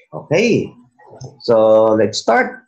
Okay, so let's start.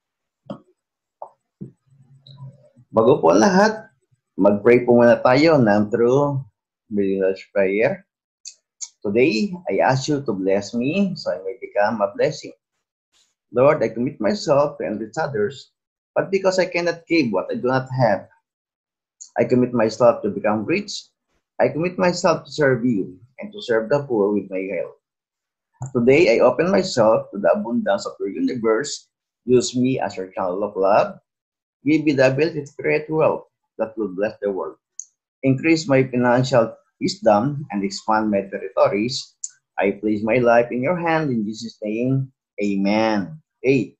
Bago po ang lahat, mag-pray po muna tayo ng true believer's prayer. Today, I ask you to bless me so I may become a blessing. Lord, I commit myself to enrich others, but because I cannot give what I do not have, I commit myself to become rich. I commit myself to serve you and to serve the poor with my help. Today, I open myself to the abundance of your universe. Use me as your channel of love. Give me the ability to create wealth that will bless the world. Increase my financial wisdom and expand my territories. I place my life in your hand in Jesus' name. Amen. Okay.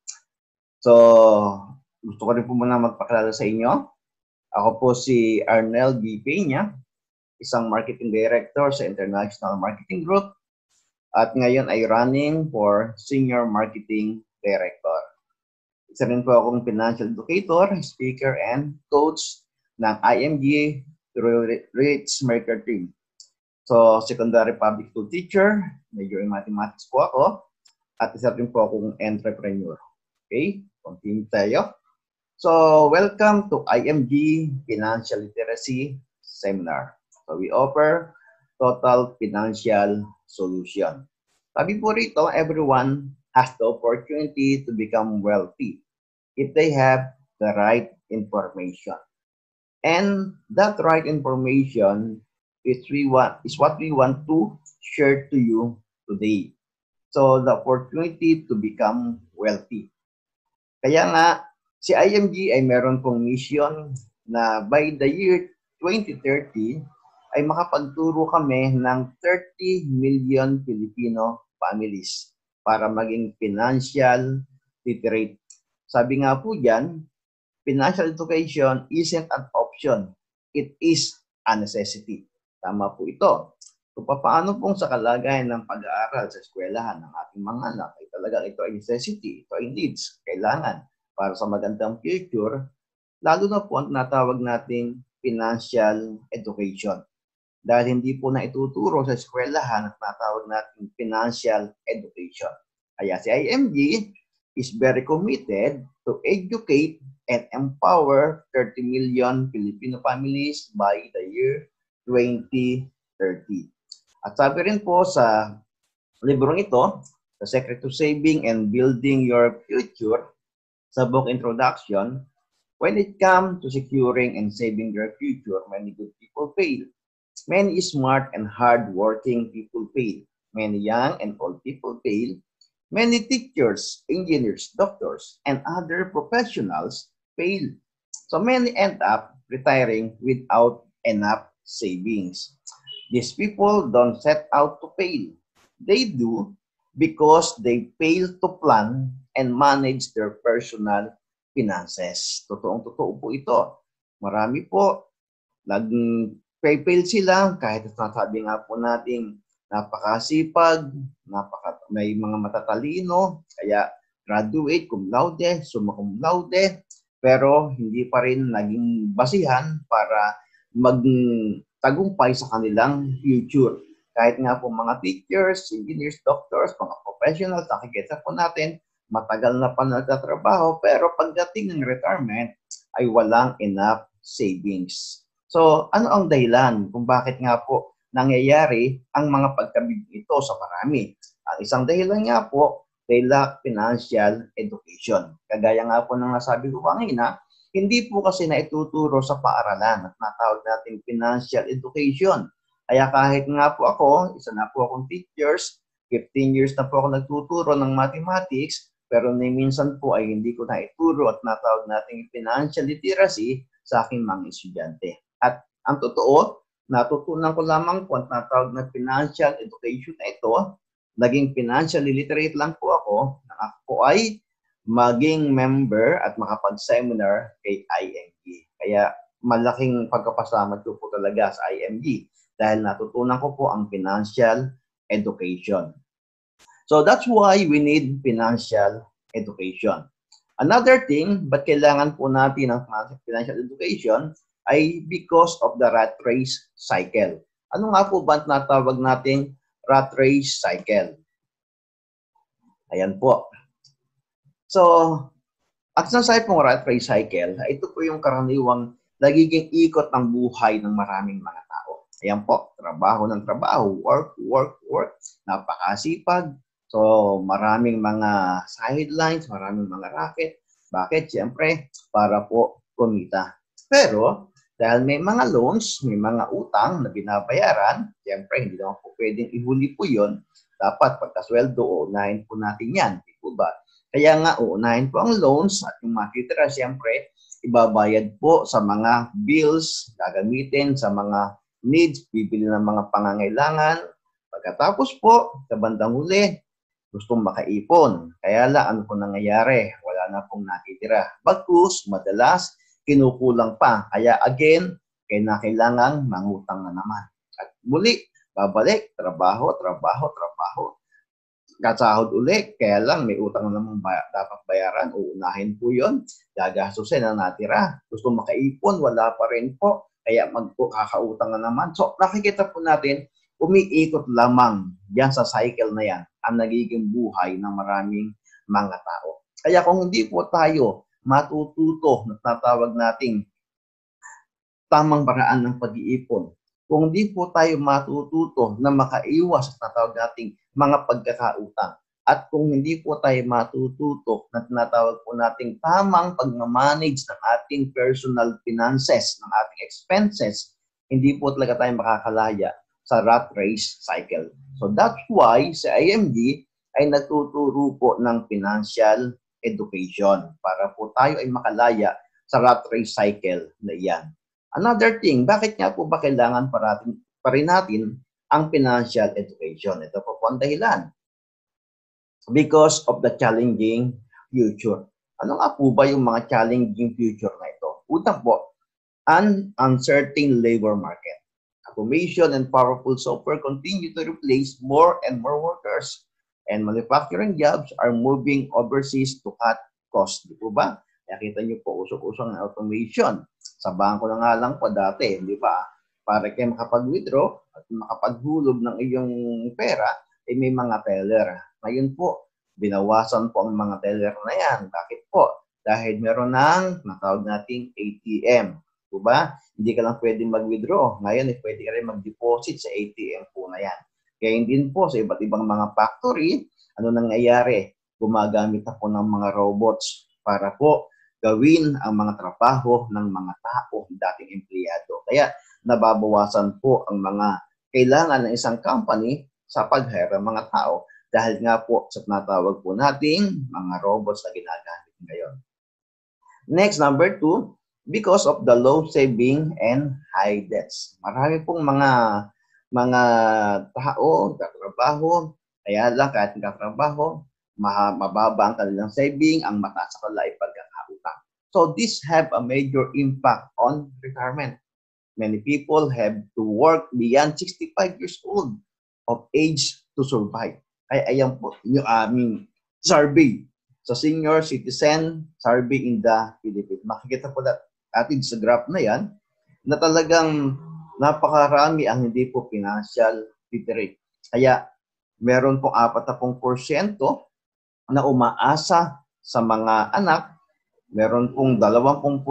So, gusto ko rin po muna magpakilala sa inyo. Ako po si Arnel B. Peña, isang marketing director sa International Marketing Group. At ngayon ay running for Senior Marketing Director. Isa rin po akong financial educator, speaker, and coach ng IMG Rich Maker Team. So, secondary public school teacher, major in mathematics po ako, at isa rin po akong entrepreneur. Okay, continue tayo. So, welcome to IMG Financial Literacy Seminar. So, we offer total financial solution. Sabi po rito, everyone has the opportunity to become wealthy if they have the right information. And that right information is what we want to share to you today. So, the opportunity to become wealthy. Kaya nga, si IMG ay meron pong mission na by the year 2030 ay makapagturo kami ng 30 million Filipino families para maging financial literate. Sabi nga po dyan, financial education isn't an option. It is a necessity. Tama po ito. So, paano pong sa kalagayan ng pag-aaral sa eskwelahan ng ating mga anak ay talagang ito ay necessity, ito ay needs, kailangan para sa magandang future, lalo na po ang natawag nating financial education. Dahil hindi po na ituturo sa eskwelahan at natawag nating financial education. Kaya si IMG is very committed to educate and empower 30 million Filipino families by the year 2030. At sabi rin po sa librong ito, The Secret to Saving and Building Your Future, sa book introduction, when it comes to securing and saving your future, many good people fail. Many smart and hard-working people fail. Many young and old people fail. Many teachers, engineers, doctors, and other professionals fail. So many end up retiring without enough savings. These people don't set out to fail. They do because they fail to plan and manage their personal finances. Totoong-totoo po ito. Marami po nag-fail sila kahit nasabi nga po natin napakasipag, may mga matatalino, kaya graduate, cum laude, summa cum laude, pero hindi pa rin naging basihan para magtagumpay sa kanilang future. Kahit nga po mga teachers, engineers, doctors, mga professionals, nakikita po natin, matagal na pa nagtatrabaho, pero pagdating ng retirement, ay walang enough savings. So, ano ang dahilan kung bakit nga po nangyayari ang mga pagkabig ito sa marami? Ang isang dahilan nga po, they lack financial education. Kagaya nga po ng nasabi ko kanina, hindi po kasi naituturo sa paaralan at natawag natin financial education. Kaya kahit nga po ako, isa na po akong teachers, 15 years na po ako nagtuturo ng mathematics, pero minsan po ay hindi ko naituro at natawag natin financial literacy sa aking mga estudyante. At ang totoo, natutunan ko lamang po at natawag na financial education na ito, naging financially literate lang po ako, na ako ay maging member at makapag-seminar kay IMG. Kaya malaking pagkapasalamat ko po talaga sa IMG dahil natutunan ko po ang financial education. So that's why we need financial education. Another thing, ba't kailangan po natin ng financial education ay because of the rat race cycle. Ano nga po ba natawag natin rat race cycle? Ayan po. So, at sinasabi pong rat race cycle, ito po yung karaniwang nagiging ikot ng buhay ng maraming mga tao. Ayan po, trabaho ng trabaho, work, napakasipag. So, maraming mga sidelines, maraming mga racket. Bakit? Siyempre, para po kumita. Pero, dahil may mga loans, may mga utang na binabayaran, siyempre, hindi naman po pwedeng ihuli po yun. Dapat pagkasweldo, unahin po natin yan. Di po ba? Kaya nga, uunahin po ang loans at yung matitira, siyempre, ibabayad po sa mga bills, gagamitin sa mga needs, bibili ng mga pangangailangan. Pagkatapos po, sa bandang huli, gustong makaipon. Kaya lang, ano po nangyayari? Wala na pong natitira. Bagkus, madalas, kinukulang pa. Kaya again, kailangang mangutang na naman. At muli, babalik, trabaho, kasahod uli, kaya lang may utang na namang dapat bayaran, uunahin po yun, gagastusin na natira. Gusto makaipon, wala pa rin po, kaya magkakautang na naman. So nakikita po natin, umiikot lamang yan sa cycle na yan, ang nagiging buhay ng maraming mga tao. Kaya kung hindi po tayo matututo na tatawag nating tamang paraan ng pag-iipon, kung hindi po tayo matututo na makaiwas sa tatawag nating mga pagkakautang, at kung hindi po tayo matututo na tinatawag po nating tamang pagmamanage ng ating personal finances, ng ating expenses, hindi po talaga tayo makakalaya sa rat race cycle. So that's why sa IMD ay nagtuturo po ng financial education para po tayo ay makalaya sa rat race cycle na iyan. Another thing, bakit nga po ba kailangan pa rin natin ang financial education? Ito po ang dahilan. Because of the challenging future. Ano nga po ba yung mga challenging future na ito? Una po, an uncertain labor market. Automation and powerful software continue to replace more and more workers. And manufacturing jobs are moving overseas to cut costs. Di po ba? Nakita niyo po, usok-usok ng automation. Sa bangko na nga lang po dati, di ba? Para kayo makapag-withdraw at makapaghulog ng iyong pera, eh may mga teller. Ngayon po, binawasan po ang mga teller na yan. Bakit po? Dahil meron ng natawag nating ATM. Di ba? Hindi ka lang pwedeng mag-withdraw. Ngayon, pwede ka rin mag-deposit sa ATM po na yan. Kaya din po sa iba't ibang mga factory, ano nangyayari? Gumagamit na po ng mga robots para po gawin ang mga trabaho ng mga tao, dating empleyado. Kaya nababawasan po ang mga kailangan ng isang company sa pag-hire ng mga tao dahil nga po sa tinatawag po nating mga robots na ginagamit ngayon. Next, number 2, because of the low saving and high debts. Marami pong mga tao, katrabaho, kaya lang kahit nagkatrabaho, mababa ang kanilang saving, ang mataas sa kanila ay pagkakautang. So this have a major impact on retirement. Many people have to work beyond 65 years old of age to survive. Kaya ayan po yung aming survey sa senior citizen survey in the Philippines. Makikita po natin sa graph na yan na talagang napakarami ang hindi po financial literate. Kaya meron pong 40% na umaasa sa mga anak, meron pong 20%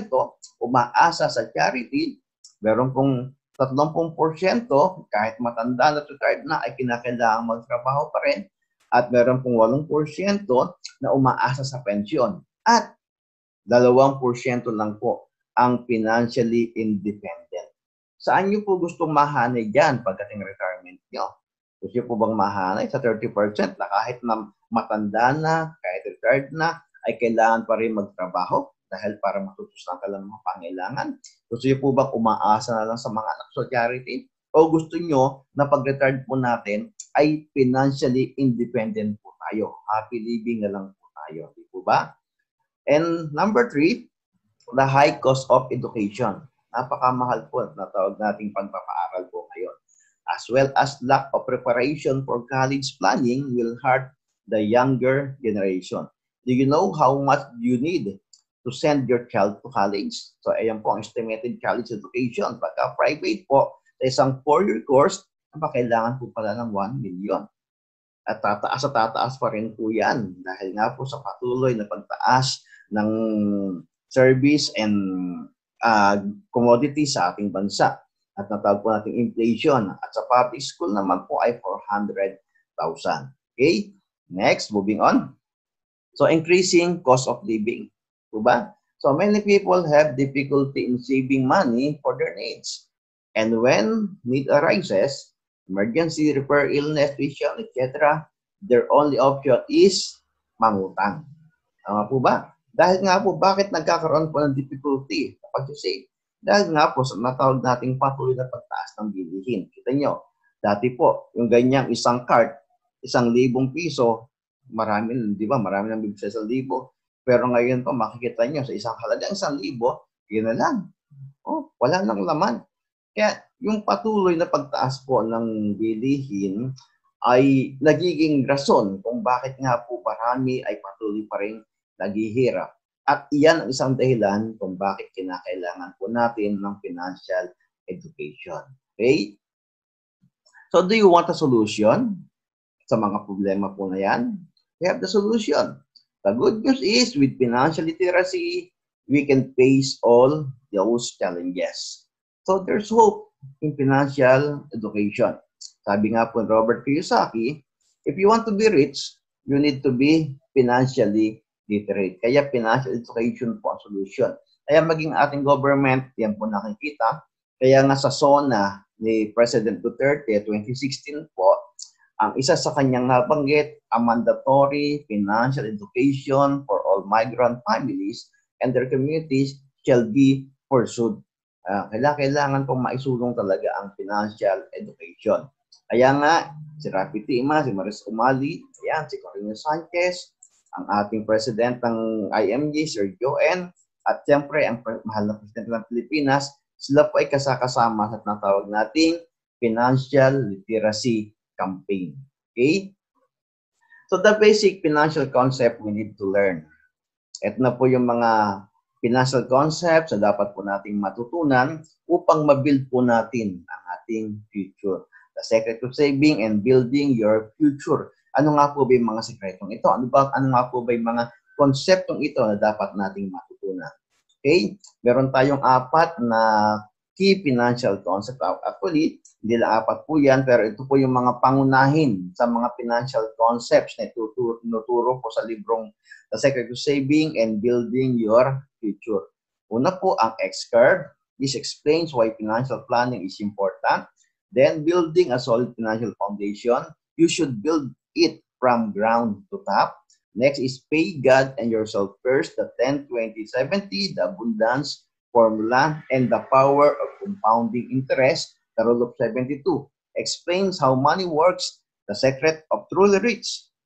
umaasa sa charity, meron pong 30% kahit matanda na retired na ay kinakailangan magtrabaho pa rin, at meron pong 8% na umaasa sa pensyon, at 2% lang po ang financially independent. Saan nyo po gustong mahanay dyan pagdating retirement nyo? Gusto nyo po bang mahanay sa 30% na kahit na matanda na, kahit retired na, ay kailangan pa rin magtrabaho dahil para matutusan ka lang ng mga pangailangan? Gusto nyo po bang umaasa na lang sa mga anak sa charity? O gusto nyo na pag-retired po natin ay financially independent po tayo? Happy living na lang po tayo. Di po ba? And number 3, the high cost of education. Napakamahal po na tawag nating pagpapaaral po ngayon. As well as lack of preparation for college planning will hurt the younger generation. Do you know how much you need to send your child to college? So, ayan po ang estimated college education. Pagka private po, sa isang 4-year course, kailangan po pala ng 1 million. At tataas pa rin po yan dahil nga po sa patuloy na pagtaas ng service and commodity sa ating bansa. At natawag po natin inflation. At sa public school naman po ay 400,000. Okay? Next, moving on. So, increasing cost of living. Diba? So, many people have difficulty in saving money for their needs. And when need arises, emergency, repair, illness, tuition, etc., their only option is mangutang. Tama po ba? Dahil nga po, bakit nagkakaroon po ng difficulty kapag save? Dahil nga po, sa natawag nating patuloy na pagtaas ng bilihin. Kita nyo, dati po, yung ganyang isang cart, 1,000 piso, marami, di ba? Marami nang bibigay sa 1,000. Pero ngayon po, makikita nyo, sa isang halagang 1,000, yun na lang. Oh, wala nang laman. Kaya yung patuloy na pagtaas po ng bilihin ay nagiging rason kung bakit nga po marami ay patuloy pa rin naghihirap. At iyan ang isang dahilan kung bakit kinakailangan po natin ng financial education. Okay? So, do you want a solution sa mga problema po na yan? We have the solution. The good news is, with financial literacy, we can face all those challenges. So, there's hope in financial education. Sabi nga po ni Robert Kiyosaki, if you want to be rich, you need to be financially literate. Kaya financial education po ang solution. Kaya maging ating government, yan po nakikita. Kaya nga sa SONA ni President Duterte 2016 po, ang isa sa kanyang nabanggit, a mandatory financial education for all migrant families and their communities shall be pursued. Kailangan po maisulong talaga ang financial education. Kaya nga, si Rafi Tima, si Maris Umali, ayan, si Corina Sanchez, ang ating president ng IMG, Sir Joen, at siyempre ang mahal na presidente ng Pilipinas, sila po ay kasakasama sa tinatawag nating financial literacy campaign. Okay? So the basic financial concept we need to learn. Ito na po yung mga financial concepts na dapat po nating matutunan upang ma-build po natin ang ating future. The secret to saving and building your future. Ano nga po ba yung mga sekretong ito? Ano nga po ba yung mga konseptong ito na dapat nating matutunan? Okay? Meron tayong 4 na key financial concept. Actually, hindi lang 4 po yan, pero ito po yung mga pangunahin sa mga financial concepts na tinuturo po sa librong The Secret to Saving and Building Your Future. Una po ang X-Curve. This explains why financial planning is important. Then, building a solid financial foundation. You should build it from ground to top. Next is pay God and yourself first, the 10-20-70, the abundance formula, and the power of compounding interest, the rule of 72. Explains how money works, the secret of truly rich.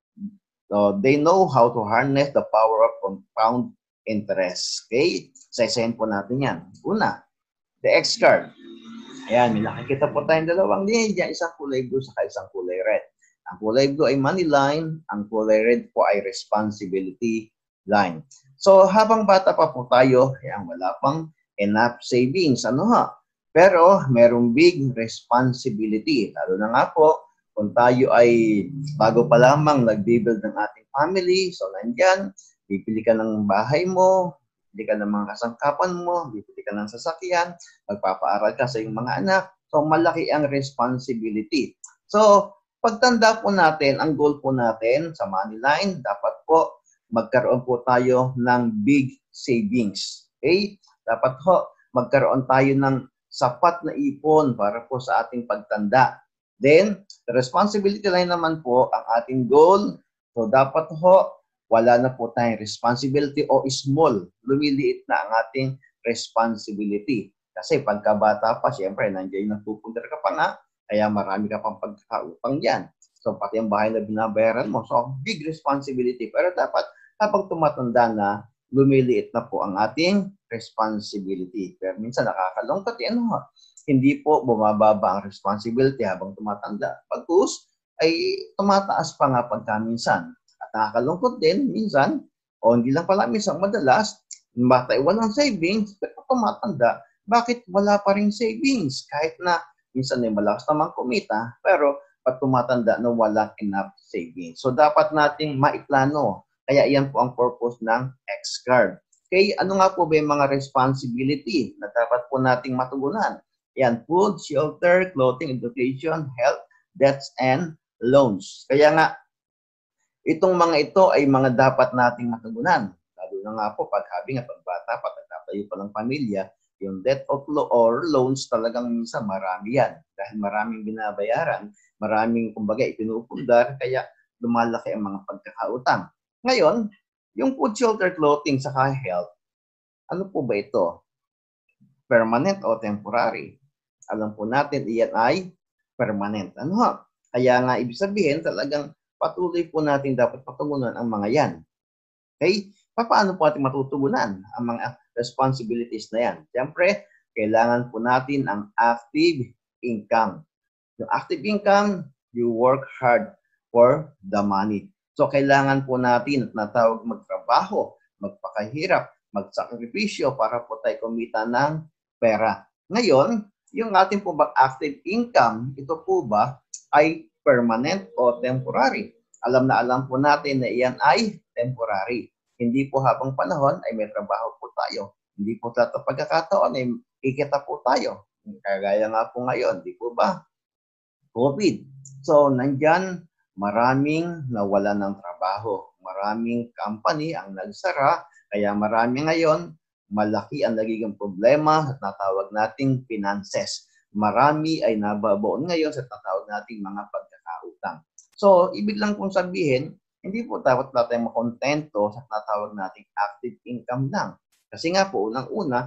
So, they know how to harness the power of compound interest. Okay? Sa-isahin po natin yan. Una, the X-card. Ayan, may nakikita po tayong dalawang linya dyan, isang kulay blue sa isang kulay red. Ang kulay blue ay money line, ang kulay red po ay responsibility line. So, habang bata pa po tayo, ayan, wala pang enough savings. Ano ha? Pero, merong big responsibility. Lalo na nga po, kung tayo ay bago pa lamang nag-build ng ating family, so nandyan, bibili ka ng bahay mo, bibili ka ng mga kasangkapan mo, bibili ka ng sasakyan, magpapaaral ka sa iyong mga anak. So, malaki ang responsibility. So, pagtanda po natin, ang goal po natin sa money line, dapat po magkaroon po tayo ng big savings. Okay? Dapat po magkaroon tayo ng sapat na ipon para po sa ating pagtanda. Then, the responsibility line naman po, ang ating goal, so dapat po wala na po tayong responsibility o small. Lumiliit na ang ating responsibility. Kasi pagkabata pa, siyempre, nandiyan yung nagpupundar ka pa nga, kaya marami ka pang pagkakaupang dyan. So, pati ang bahay na binabayaran mo. So, big responsibility. Pero dapat, kapag tumatanda na, lumiliit na po ang ating responsibility. Pero minsan nakakalungkot, hindi po bumababa ang responsibility habang tumatanda. Pagkus, ay tumataas pa nga pagka minsan. At nakakalungkot din, minsan, o hindi lang pala minsan, madalas, bata ay walang savings, pero tumatanda, bakit wala pa rin savings? Kahit na minsan ay malakas naman kumita, pero at tumatanda na walang enough savings. So dapat nating maiplano. Kaya yan po ang purpose ng X-card. Okay, ano nga po ba yung mga responsibility na dapat po nating matugunan? Yan, food, shelter, clothing, education, health, debts, and loans. Kaya nga, itong mga ito ay mga dapat nating matugunan. Lalo na nga po pag habi nga pagbata, pagtatayo pa ng pamilya, yung debt or loans talagang minsan marami yan. Dahil maraming binabayaran, maraming kumbaga ipinupundar, kaya lumalaki ang mga pagkakautang. Ngayon, yung food, shelter, clothing, saka health, ano po ba ito? Permanent o temporary? Alam po natin, iyan ay permanent. Ano? Kaya nga, ibig sabihin, talagang patuloy po natin dapat patugunan ang mga yan. Okay? Paano po natin matutugunan ang mga responsibilities na yan? Siyempre, kailangan po natin ang active income. Yung active income, you work hard for the money. So, kailangan po natin at natawag magtrabaho, magpakahirap, magsakripisyo para po tayo kumita ng pera. Ngayon, yung ating po bang active income, ito po ba ay permanent o temporary? Alam na alam po natin na iyan ay temporary. Hindi po habang panahon ay may trabaho po tayo. Hindi po sa pagkakataon ay kikita po tayo. Kagaya nga po ngayon, di po ba? COVID. So, nandyan, maraming nawala ng trabaho. Maraming company ang nagsara. Kaya marami ngayon, malaki ang nagiging problema at natawag nating finances. Marami ay nababaon ngayon sa tatawag nating mga pagkakautang. So, ibig lang pong sabihin, hindi po dapat natin makontento sa natawag nating active income lang. Kasi nga po, unang-una,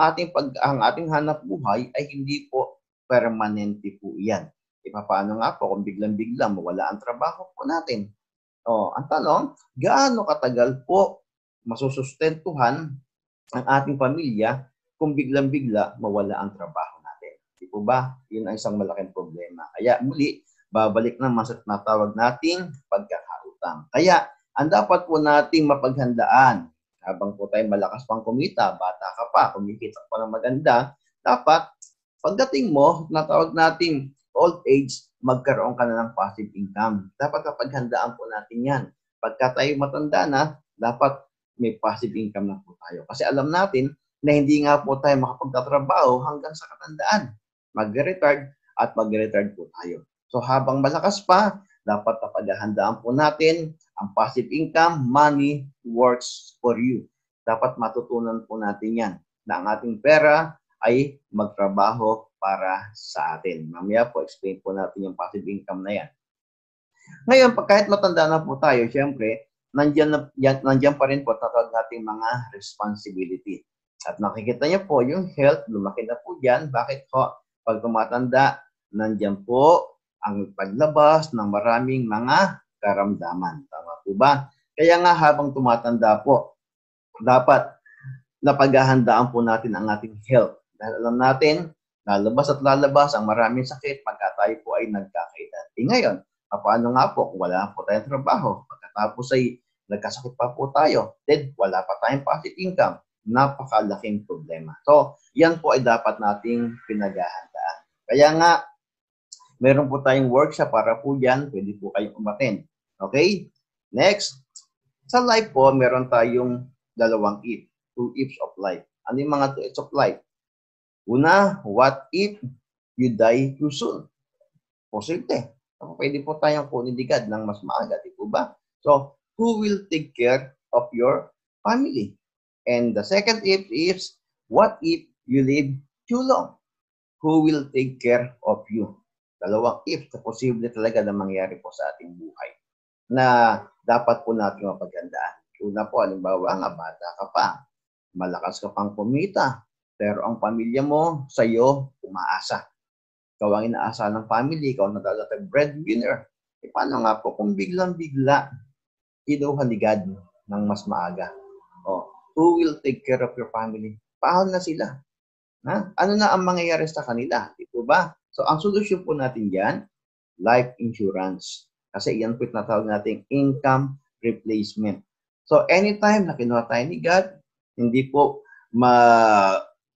ang ating hanap buhay ay hindi po permanente po yan. Paano nga po kung biglang-biglang mawala ang trabaho po natin? Ang tanong, gaano katagal po masusustentuhan ang ating pamilya kung biglang-bigla mawala ang trabaho natin? Di po ba? Yun ang isang malaking problema. Kaya muli, babalik naman sa natawag nating pagkakautang. Kaya, ang dapat po nating mapaghandaan habang po tayo malakas pang kumita, bata ka pa, kumikita pa ng maganda, dapat pagdating mo, natawag nating old age, magkaroon ka na ng passive income. Dapat mapaghandaan po natin yan. Pagka tayo matanda na, dapat may passive income na po tayo. Kasi alam natin na hindi nga po tayo makapagtatrabaho hanggang sa katandaan. Mag-retard at mag-retard po tayo. So habang malakas pa, dapat napaghandaan po natin ang passive income, money works for you. Dapat matutunan po natin yan na ang ating pera ay magtrabaho para sa atin. Mamaya po, explain po natin yung passive income na yan. Ngayon, kahit matanda na po tayo, syempre, nandiyan pa rin po tatawag nating mga responsibility. At nakikita niyo po, yung health, lumaki na po dyan. Bakit po? Pag tumatanda, nandiyan po ang paglabas ng maraming mga karamdaman. Tama po ba? Kaya nga habang tumatanda po, dapat napaghahandaan po natin ang ating health. Dahil alam natin, lalabas at lalabas ang maraming sakit pagka tayo po ay nagkakaedad. Ngayon, paano nga po kung wala po tayong trabaho? Pagkatapos ay nagkasakit pa po tayo, then wala pa tayong passive income. Napakalaking problema. So, yan po ay dapat nating pinaghahandaan. Kaya nga, meron po tayong workshop para po yan, pwede po kayong umattend. Okay? Next, sa life po, meron tayong dalawang if. 2 ifs of life. Ano yung mga 2 ifs of life? Una, what if you die too soon? Posible. Pwede po tayong kunindigad ng mas maaga, di po ba? So, who will take care of your family? And the second if is, what if you live too long? Who will take care of you? Dalawang if na posible talaga na mangyari po sa ating buhay na dapat po natin mapaghandaan. Una po, halimbawa nga, bata ka pa, malakas ka pang kumita, pero ang pamilya mo sa iyo umaasa. Ikaw ang inaasa ng family, ikaw ang natalatag breadwinner. Paano nga po kung biglang-bigla kinuha ni God ng mas maaga? Who will take care of your family? Paano na sila? Ano na ang mangyayari sa kanila? Di po ba? So, ang solusyon po natin yan, life insurance. Kasi yan po tinatawag natin income replacement. So, anytime na kinuha tayo ni God, hindi po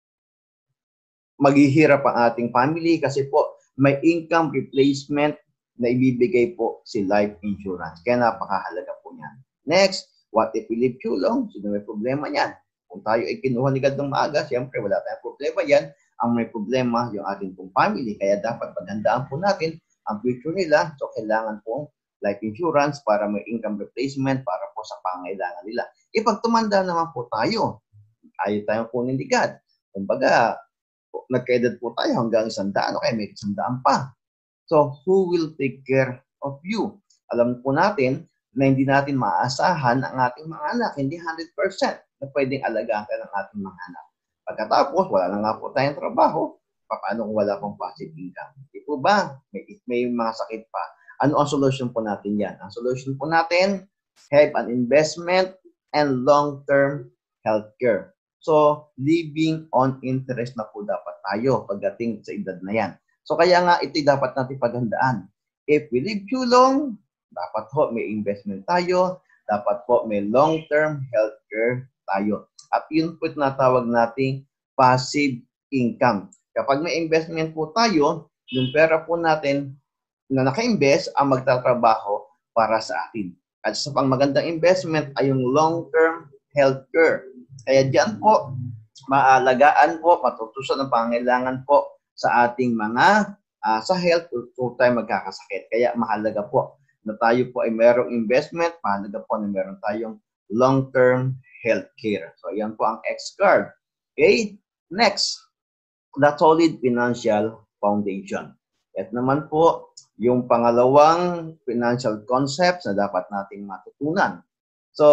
maghihirap ang ating family kasi po may income replacement na ibibigay po si life insurance. Kaya napakahalaga po niyan. Next, what if we live too long? Sino may problema niyan? Kung tayo ay kinuha ni God ng maaga, siyempre wala tayong problema yan. Ang may problema yung ating pong family. Kaya dapat paghandaan po natin ang future nila. So, kailangan pong life insurance para may income replacement para po sa pangailangan nila. Pag tumanda naman po tayo, ayaw tayong kunin ni God. Kumbaga, nagkaedad po tayo hanggang 100 o kaya may 100 pa. So, who will take care of you? Alam po natin na hindi natin maaasahan ang ating mga anak. Hindi 100% na pwedeng alagaan ka ng ating mga anak. Pagkatapos, wala na nga po tayong trabaho. Paano kung wala pong passive income? Di po ba? May mga sakit pa. Ano ang solution po natin yan? Ang solution po natin, have an investment and long-term healthcare. So, living on interest na po dapat tayo pagdating sa edad na yan. So, kaya nga ito dapat natin paghandaan. If we live too long, dapat po may investment tayo, dapat po may long-term healthcare tayo. At yun po tinatawag nating passive income. Kapag may investment po tayo, yung pera po natin na naka-invest ang magtatrabaho para sa atin. At sa pang magandang investment ay yung long-term healthcare. Kaya diyan po, maalagaan po, matutusan ang pangailangan po sa ating mga sa health kung tayo magkakasakit. Kaya mahalaga po na tayo po ay merong investment, mahalaga po na meron tayong long-term healthcare. So, yan po ang X-card. Okay? Next, the solid financial foundation. At naman po, yung pangalawang financial concepts na dapat nating matutunan. So,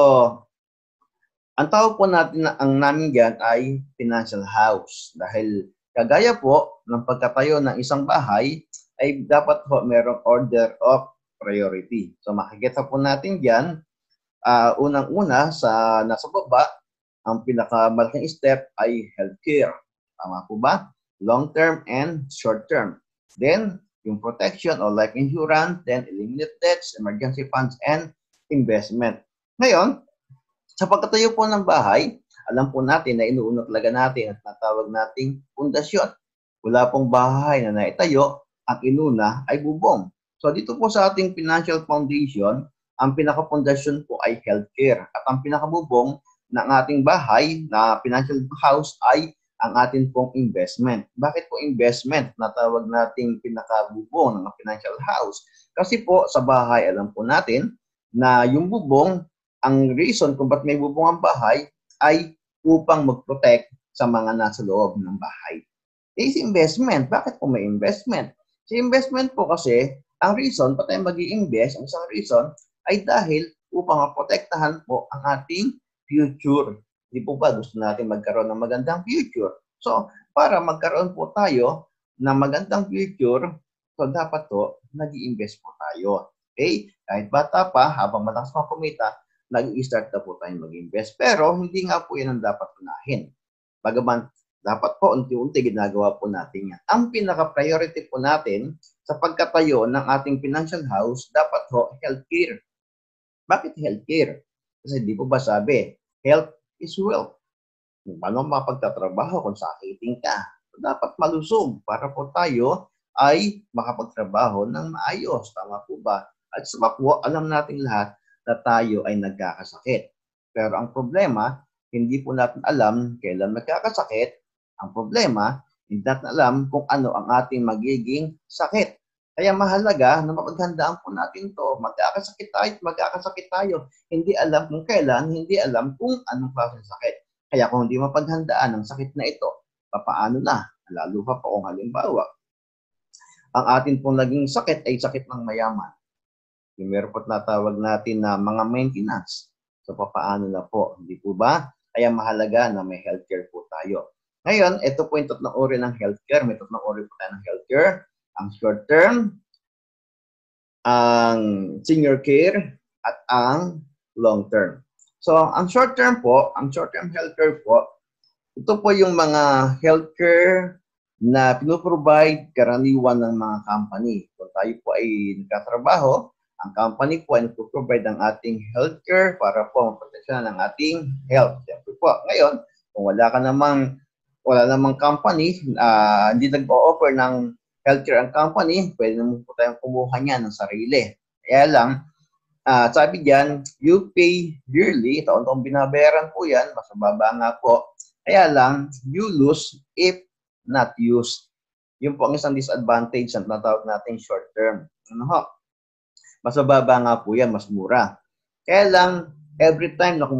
ang tawag po natin ang namin dyan ay financial house. Dahil kagaya po ng pagkatayo ng isang bahay, ay dapat po merong order of priority. So, makikita po natin dyan, unang-una sa nasa baba, ang pinakamalaking step ay healthcare. Tama po ba? Long-term and short-term. Then, yung protection or life insurance, then eliminate debts, emergency funds, and investment. Ngayon, sa pagkatayo po ng bahay, alam po natin na inuuna talaga natin at natawag nating pundasyon. Wala pong bahay na naitayo, ang inuna ay bubong. So dito po sa ating financial foundation, ang pinakapundasyon po ay healthcare. At ang pinakabubong ng ating bahay na financial house ay ang atin pong investment. Bakit po investment? Natawag nating pinakabubong ng financial house. Kasi po sa bahay, alam po natin na yung bubong, ang reason kung ba't may bubong ang bahay ay upang mag-protect sa mga nasa loob ng bahay. Is investment. Bakit po may investment? Si investment po kasi, ang reason pa tayo mag-i-invest, ang isang reason ay dahil upang maprotektahan po ang ating future. Di po ba gusto natin magkaroon ng magandang future? So, para magkaroon po tayo ng magandang future, so dapat to, nag-i-invest po tayo. Okay? Kahit bata pa, habang malakas pa kumita, nag-i-start na po tayo mag-invest. Pero, hindi nga po yan ang dapat unahin. Bagaman, dapat po unti-unti ginagawa po natin yan. Ang pinaka-priority po natin sa pagkatayo ng ating financial house, dapat po healthcare. Bakit healthcare? Kasi di po ba sabi, health is wealth. Paano mapagtatrabaho kung sakitin ka? Dapat malusog para po tayo ay makapagtrabaho ng maayos. Tama po ba? At sa po, alam natin lahat na tayo ay nagkakasakit. Pero ang problema, hindi po natin alam kailan nagkakasakit. Ang problema, hindi natin alam kung ano ang ating magiging sakit. Kaya mahalaga na mapaghandaan po natin to. Magkakasakit tayo. Hindi alam kung kailan, hindi alam kung anong klase ng sakit. Kaya kung hindi mapaghandaan ang sakit na ito, papaano na? Lalo pa po kung halimbawa, ang atin pong naging sakit ay sakit ng mayaman. Yung meron po natawag natin na mga maintenance. So, papaano na po? Hindi po ba? Kaya mahalaga na may healthcare po tayo. Ngayon, ito po yung tatlong uri ng healthcare. May tatlong uri po tayo ng healthcare. Ang short term, ang senior care, at ang long term. So, ang short term po, ang short-term healthcare po, ito po yung mga healthcare na pinoprovide karaniwan ng mga company. Kung tayo po ay nagkatrabaho, ang company po ay nagpo-provide ng ating healthcare para po maproteksyonan ng ating health. Siyempre po, ngayon, kung wala namang company, hindi nag-o-offer ng healthcare ang company, pwede naman po tayong kumuha niya ng sarili. Kaya lang, sabi diyan, you pay yearly, taon-taon binabayaran po yan, mas mababa nga po. Kaya lang, you lose if not used. Yun po ang isang disadvantage na tinatawag natin short term. Ano ho? Mas mababa nga po yan, mas mura. Kaya lang, every time na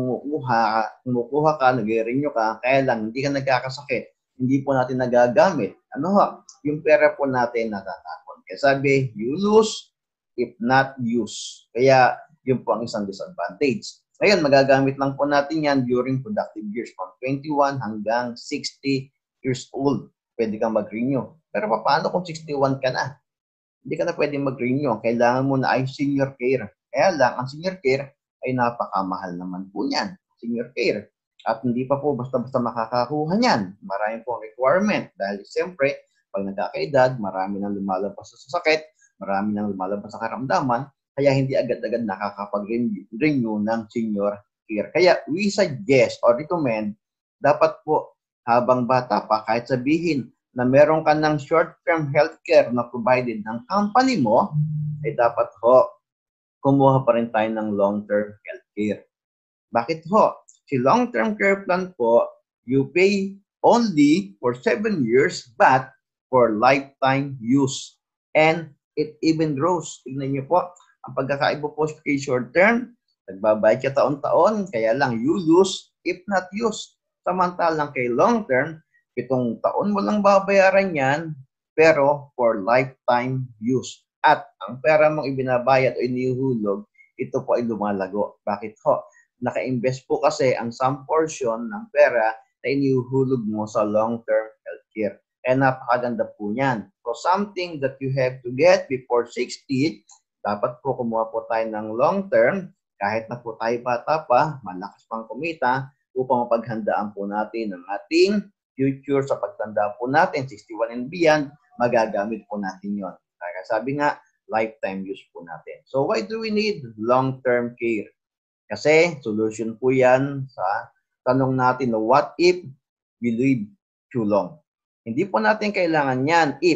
kumukuha ka, nag-renew ka, kaya lang hindi ka nagkakasakit, hindi po natin nagagamit. Ano ho? Yung pera po natin natatapon. Kaya sabi, you lose if not use. Kaya yun po ang isang disadvantage. Ngayon, magagamit lang po natin yan during productive years from 21 hanggang 60 years old. Pwede kang mag-renew. Pero paano kung 61 ka na? Hindi ka na pwede mag-renew. Kailangan mo na ay senior care. Kaya lang, ang senior care ay napakamahal naman po niyan. Senior care. At hindi pa po basta-basta makakakuha niyan. Marami pong requirement. Dahil siyempre, pag nagkakaedad, marami nang lumalabas sa sakit, marami nang lumalabas sa karamdaman, kaya hindi agad-agad nakakapag-renew ng senior care. Kaya we suggest or recommend, dapat po habang bata pa, kahit sabihin na meron ka ng short-term healthcare na provided ng company mo, ay dapat ho, kumuha pa rin tayo ng long-term healthcare. Bakit ho? Si long-term care plan po, you pay only for 7 years but for lifetime use. And it even grows. Tignan niyo po, ang pagkakaiba po kay short-term, nagbabayad ka taon-taon, kaya lang you lose if not use. Samantalang kay long-term, 7 taon mo lang babayaran yan, pero for lifetime use. At ang pera mong ibinabayad o inihuhulog, ito po ay lumalago. Bakit ho? Naka-invest po kasi ang some portion ng pera na inihuhulog mo sa long-term healthcare. Kaya napakaganda po niyan. So something that you have to get before 60, dapat po kumuha po tayo ng long-term, kahit na po tayo bata pa, malakas pang kumita, upang mapaghandaan po natin ang ating future sa pagtanda po natin, 61 and beyond, magagamit po natin yon. Kaya sabi nga, lifetime use po natin. So why do we need long-term care? Kasi solution po yan sa tanong natin na what if we live too long? Hindi po natin kailangan yan if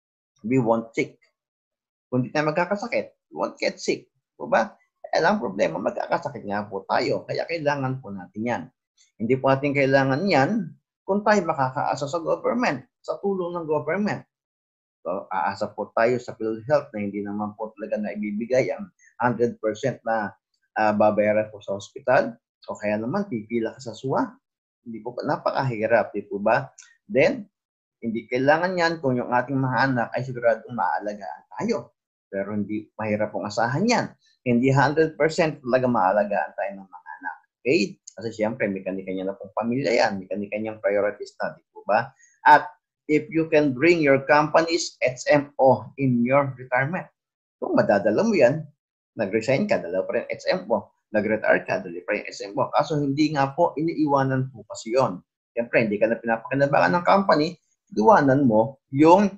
we won't sick. Kung hindi tayo magkakasakit, we won't get sick. Diba? Kaya lang problema, magkakasakit nga po tayo. Kaya kailangan po natin yan. Hindi po natin kailangan yan kung tayo makakaasa sa government, sa tulong ng government. So, aasa po tayo sa PhilHealth na hindi naman po talaga na ibibigay ang 100% na babayaran po sa hospital. O kaya naman, pipila ka sa SUA. Hindi po, napakahirap, di po ba? Then, hindi kailangan yan kung yung ating mga anak ay siguradong maalagaan tayo. Pero hindi mahirap pong asahan yan. Hindi 100% talaga maalagaan tayo ng mga anak. Okay? Kasi siyempre, may kanya-kanya na pong pamilya yan. May kanya-kanyang priorities na, di po ba? At if you can bring your company's HMO in your retirement, kung madadala mo yan, nag-resign ka, dala pa rin HMO. Nag-retire ka, dala pa rin HMO. Kaso hindi nga po, iniiwanan po kasi yun. Siyempre, hindi ka na pinapakinabangan ng company, iwanan mo yung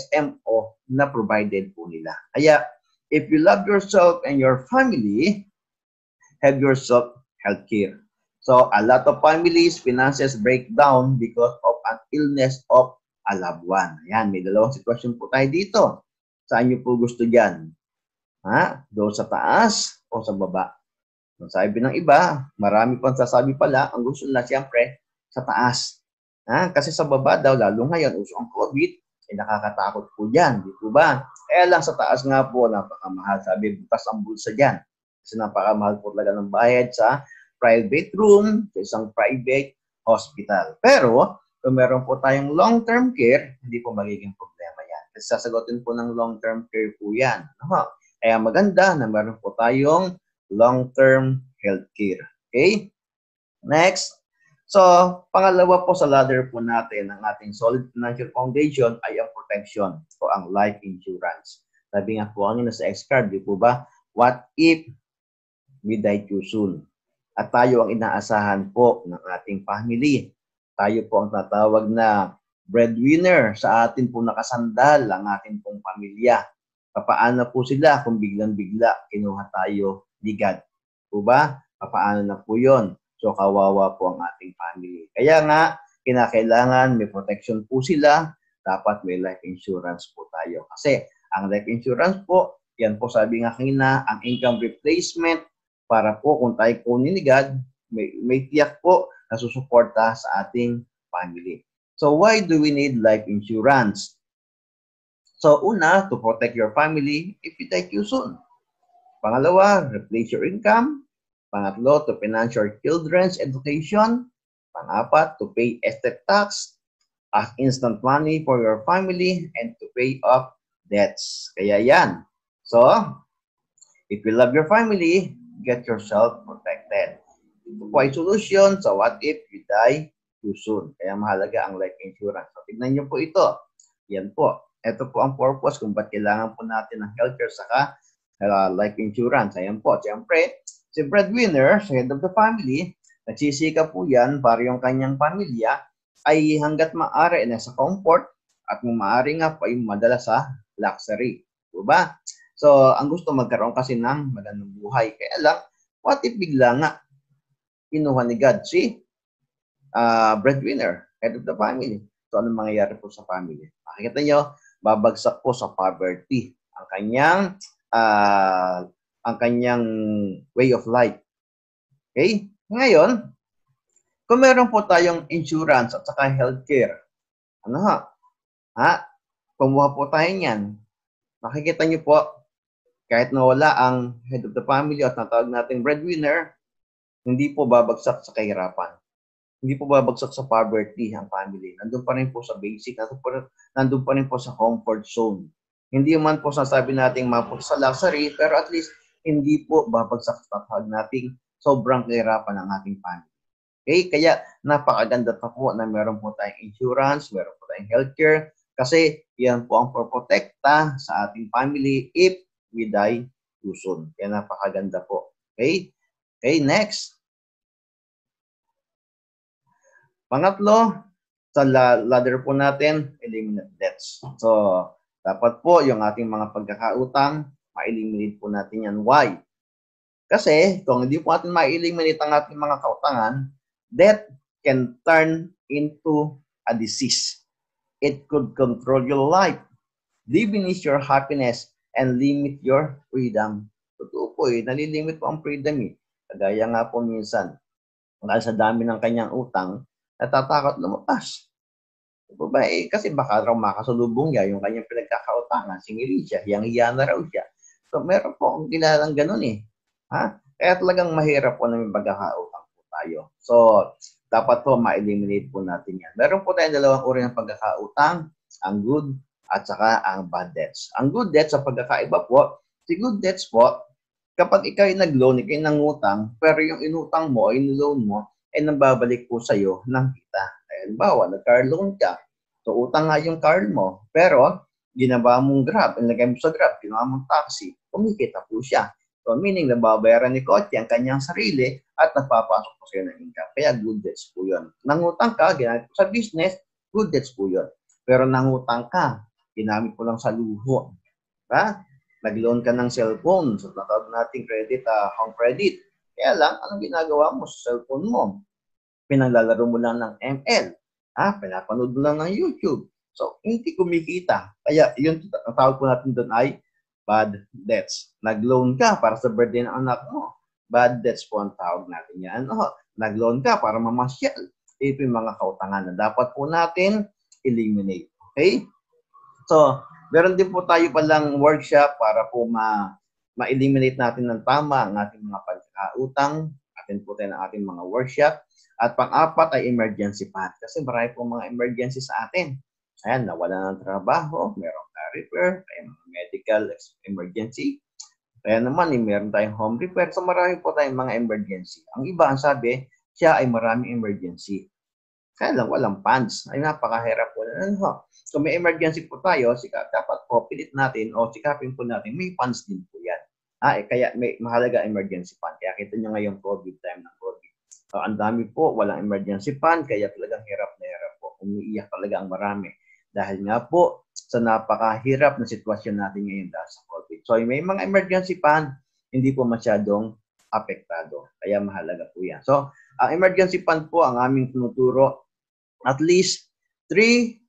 HMO na provided po nila. Kaya, if you love yourself and your family, have yourself healthcare. So, a lot of families, finances break down because of an illness of a loved one. Ayan, may dalawang sitwasyon po tayo dito. Saan nyo po gusto dyan? Doon sa taas o sa baba? Sabi ng iba, marami pang sasabi pala, ang gusto nila siyempre sa taas. Kasi sa baba daw, lalo ngayon, uso ang COVID, nakakatakot po dyan, di po ba? Kaya lang sa taas nga po, napakamahal. Sabi, bukas ang bulsa dyan. Kasi napakamahal po talaga ng bayad sa private room, sa isang private hospital. Pero, kung meron po tayong long-term care, hindi po magiging problema yan. Kasi sasagutin po ng long-term care po yan. Kaya maganda na meron po tayong long-term healthcare. Okay? Next. So, pangalawa po sa ladder po natin ng ating solid financial foundation ay ang protection o ang life insurance. Sabi nga po kanina sa X-card, di po ba? What if we die too soon? At tayo ang inaasahan po ng ating family. Tayo po ang tatawag na breadwinner. Sa atin po nakasandal ang ating pong pamilya. Papaano po sila kung biglang-bigla kinuha tayo ni God? Po ba? Papaano na po yun? So, kawawa po ang ating family. Kaya nga, kinakailangan may protection po sila dapat may life insurance po tayo. Kasi ang life insurance po, yan po sabi nga kanina, ang income replacement para po kung tayo po ninigad, may tiyak po na susuporta sa ating family. So why do we need life insurance? So una, to protect your family if you die too soon. Pangalawa, replace your income. Pangatlo, to finance your children's education. Pangapat, to pay estate tax, as instant money for your family, and to pay off debts. Kaya yan. So, if you love your family, get yourself protected. Ito po ay solution sa what if you die too soon. Kaya mahalaga ang life insurance. So, tignan nyo po ito. Yan po. Ito po ang purpose kung ba't kailangan po natin ng healthcare saka life insurance. Ayan po. Siyempre, si breadwinner, sa head of the family, nagsisika po yan para yung kanyang pamilya ay hanggat maaari nasa comfort at maaari nga pa yung madala sa luxury. Diba? So, ang gusto magkaroon kasi ng magandang buhay. Kaya lang, what if bigla nga kinuha ni God si breadwinner, head of the family? So, anong mangyayari po sa family? Makikita nyo, babagsak po sa poverty ang kanyang way of life. Okay? Ngayon, kung meron po tayong insurance at saka healthcare, ano kumuha po tayo niyan. Makikita niyo po, kahit nawala ang head of the family at natawag nating breadwinner, hindi po babagsak sa kahirapan. Hindi po babagsak sa poverty ang family. Nandun pa rin po sa basic, nandun pa rin po sa comfort zone. Hindi man po sasabi nating mapunta sa luxury, pero at least hindi po babagsak sa tatawag nating sobrang kahirapan ng ating family. Okay? Kaya napakaganda pa po na meron po tayong insurance, meron po tayong healthcare, kasi yan po ang protekta sa ating family if we die too soon. Kaya napakaganda po. Okay? Okay, next. Pangatlo, sa ladder po natin, eliminate debts. So, dapat po yung ating mga pagkakautang, ma-eliminate po natin yan. Why? Kasi kung hindi po natin ma-eliminate ang ating mga kautangan, debt can turn into a disease. It could control your life, diminish your happiness, and limit your freedom. Totoo po nalilimit po ang freedom Kagaya nga po minsan, dahil sa dami ng kanyang utang, natatakot lumabas. Diba? Kasi baka raw makasalubong niya yung kanyang pinagkakautangan, singilin siya, hiyang-hiya na raw siya. So meron po akong kilalang ganun Kaya talagang mahirap po na may pagkakautang po tayo. So, dapat po ma-eliminate po natin yan. Meron po tayong dalawang uri ng pagkakautang, ang good at saka ang bad debts. Ang good debts sa pagkakaiba po, si good debts po, kapag ikaw ay nag-loan, ikaw ay nangutang, pero yung inutang mo, yung loan mo, ay nababalik po sa'yo ng kita. Halimbawa, nag-car loan ka. So, utang nga yung car mo, pero ginawa mong Grab, ilagay mo sa Grab, ginawa mong taxi, kumikita po siya. So, meaning, nababayaran ni Kotse ang kanyang sarili at nagpapasok po sa'yo ng income. Kaya good debts po yun. Nangutang ka, ginamit po sa business, good debts po yun. Pero nangutang ka, ginamit po lang sa luho. Nag-loan ka ng cellphone, so natawag natin credit, home credit. Kaya lang, anong ginagawa mo sa cellphone mo? Pinaglalaro mo lang ng ML. Pinapanood mo lang ng YouTube. So, hindi kumikita. Kaya, yun, ang tawag po natin doon ay bad debts. Nag-loan ka para sa birthday ng anak mo. Bad debts po ang tawag natin yan. Nag-loan ka para mamasyal. Ito yung mga kautangan na dapat po natin eliminate. Okay? So, meron din po tayo palang workshop para po ma-eliminate natin ng tama ang ating mga pagkautang. Atin po tayo ng ating mga workshop. At pang-apat ay emergency fund. Kasi marami po mga emergency sa atin. Ayan, nawala ng trabaho, merong repair, may medical emergency. Kaya naman, meron tayong home repair. So marami po tayong mga emergency. Ang iba, ang sabi, siya ay maraming emergency. Kaya lang, walang funds. Ay napakahirap po. So may emergency po tayo, dapat po pilit natin o sikapin po natin, may funds din po yan. Kaya may mahalaga emergency fund. Kaya kita nyo ngayong COVID, time ng COVID. So ang dami po, walang emergency fund, kaya talagang hirap na hirap po. Umiiyak talaga ang marami. Dahil nga po, sa napakahirap na sitwasyon natin ngayon dahil sa COVID. So may mga emergency fund, hindi po masyadong apektado. Kaya mahalaga po yan. So, ang emergency fund po, ang aming tinuturo, at least 3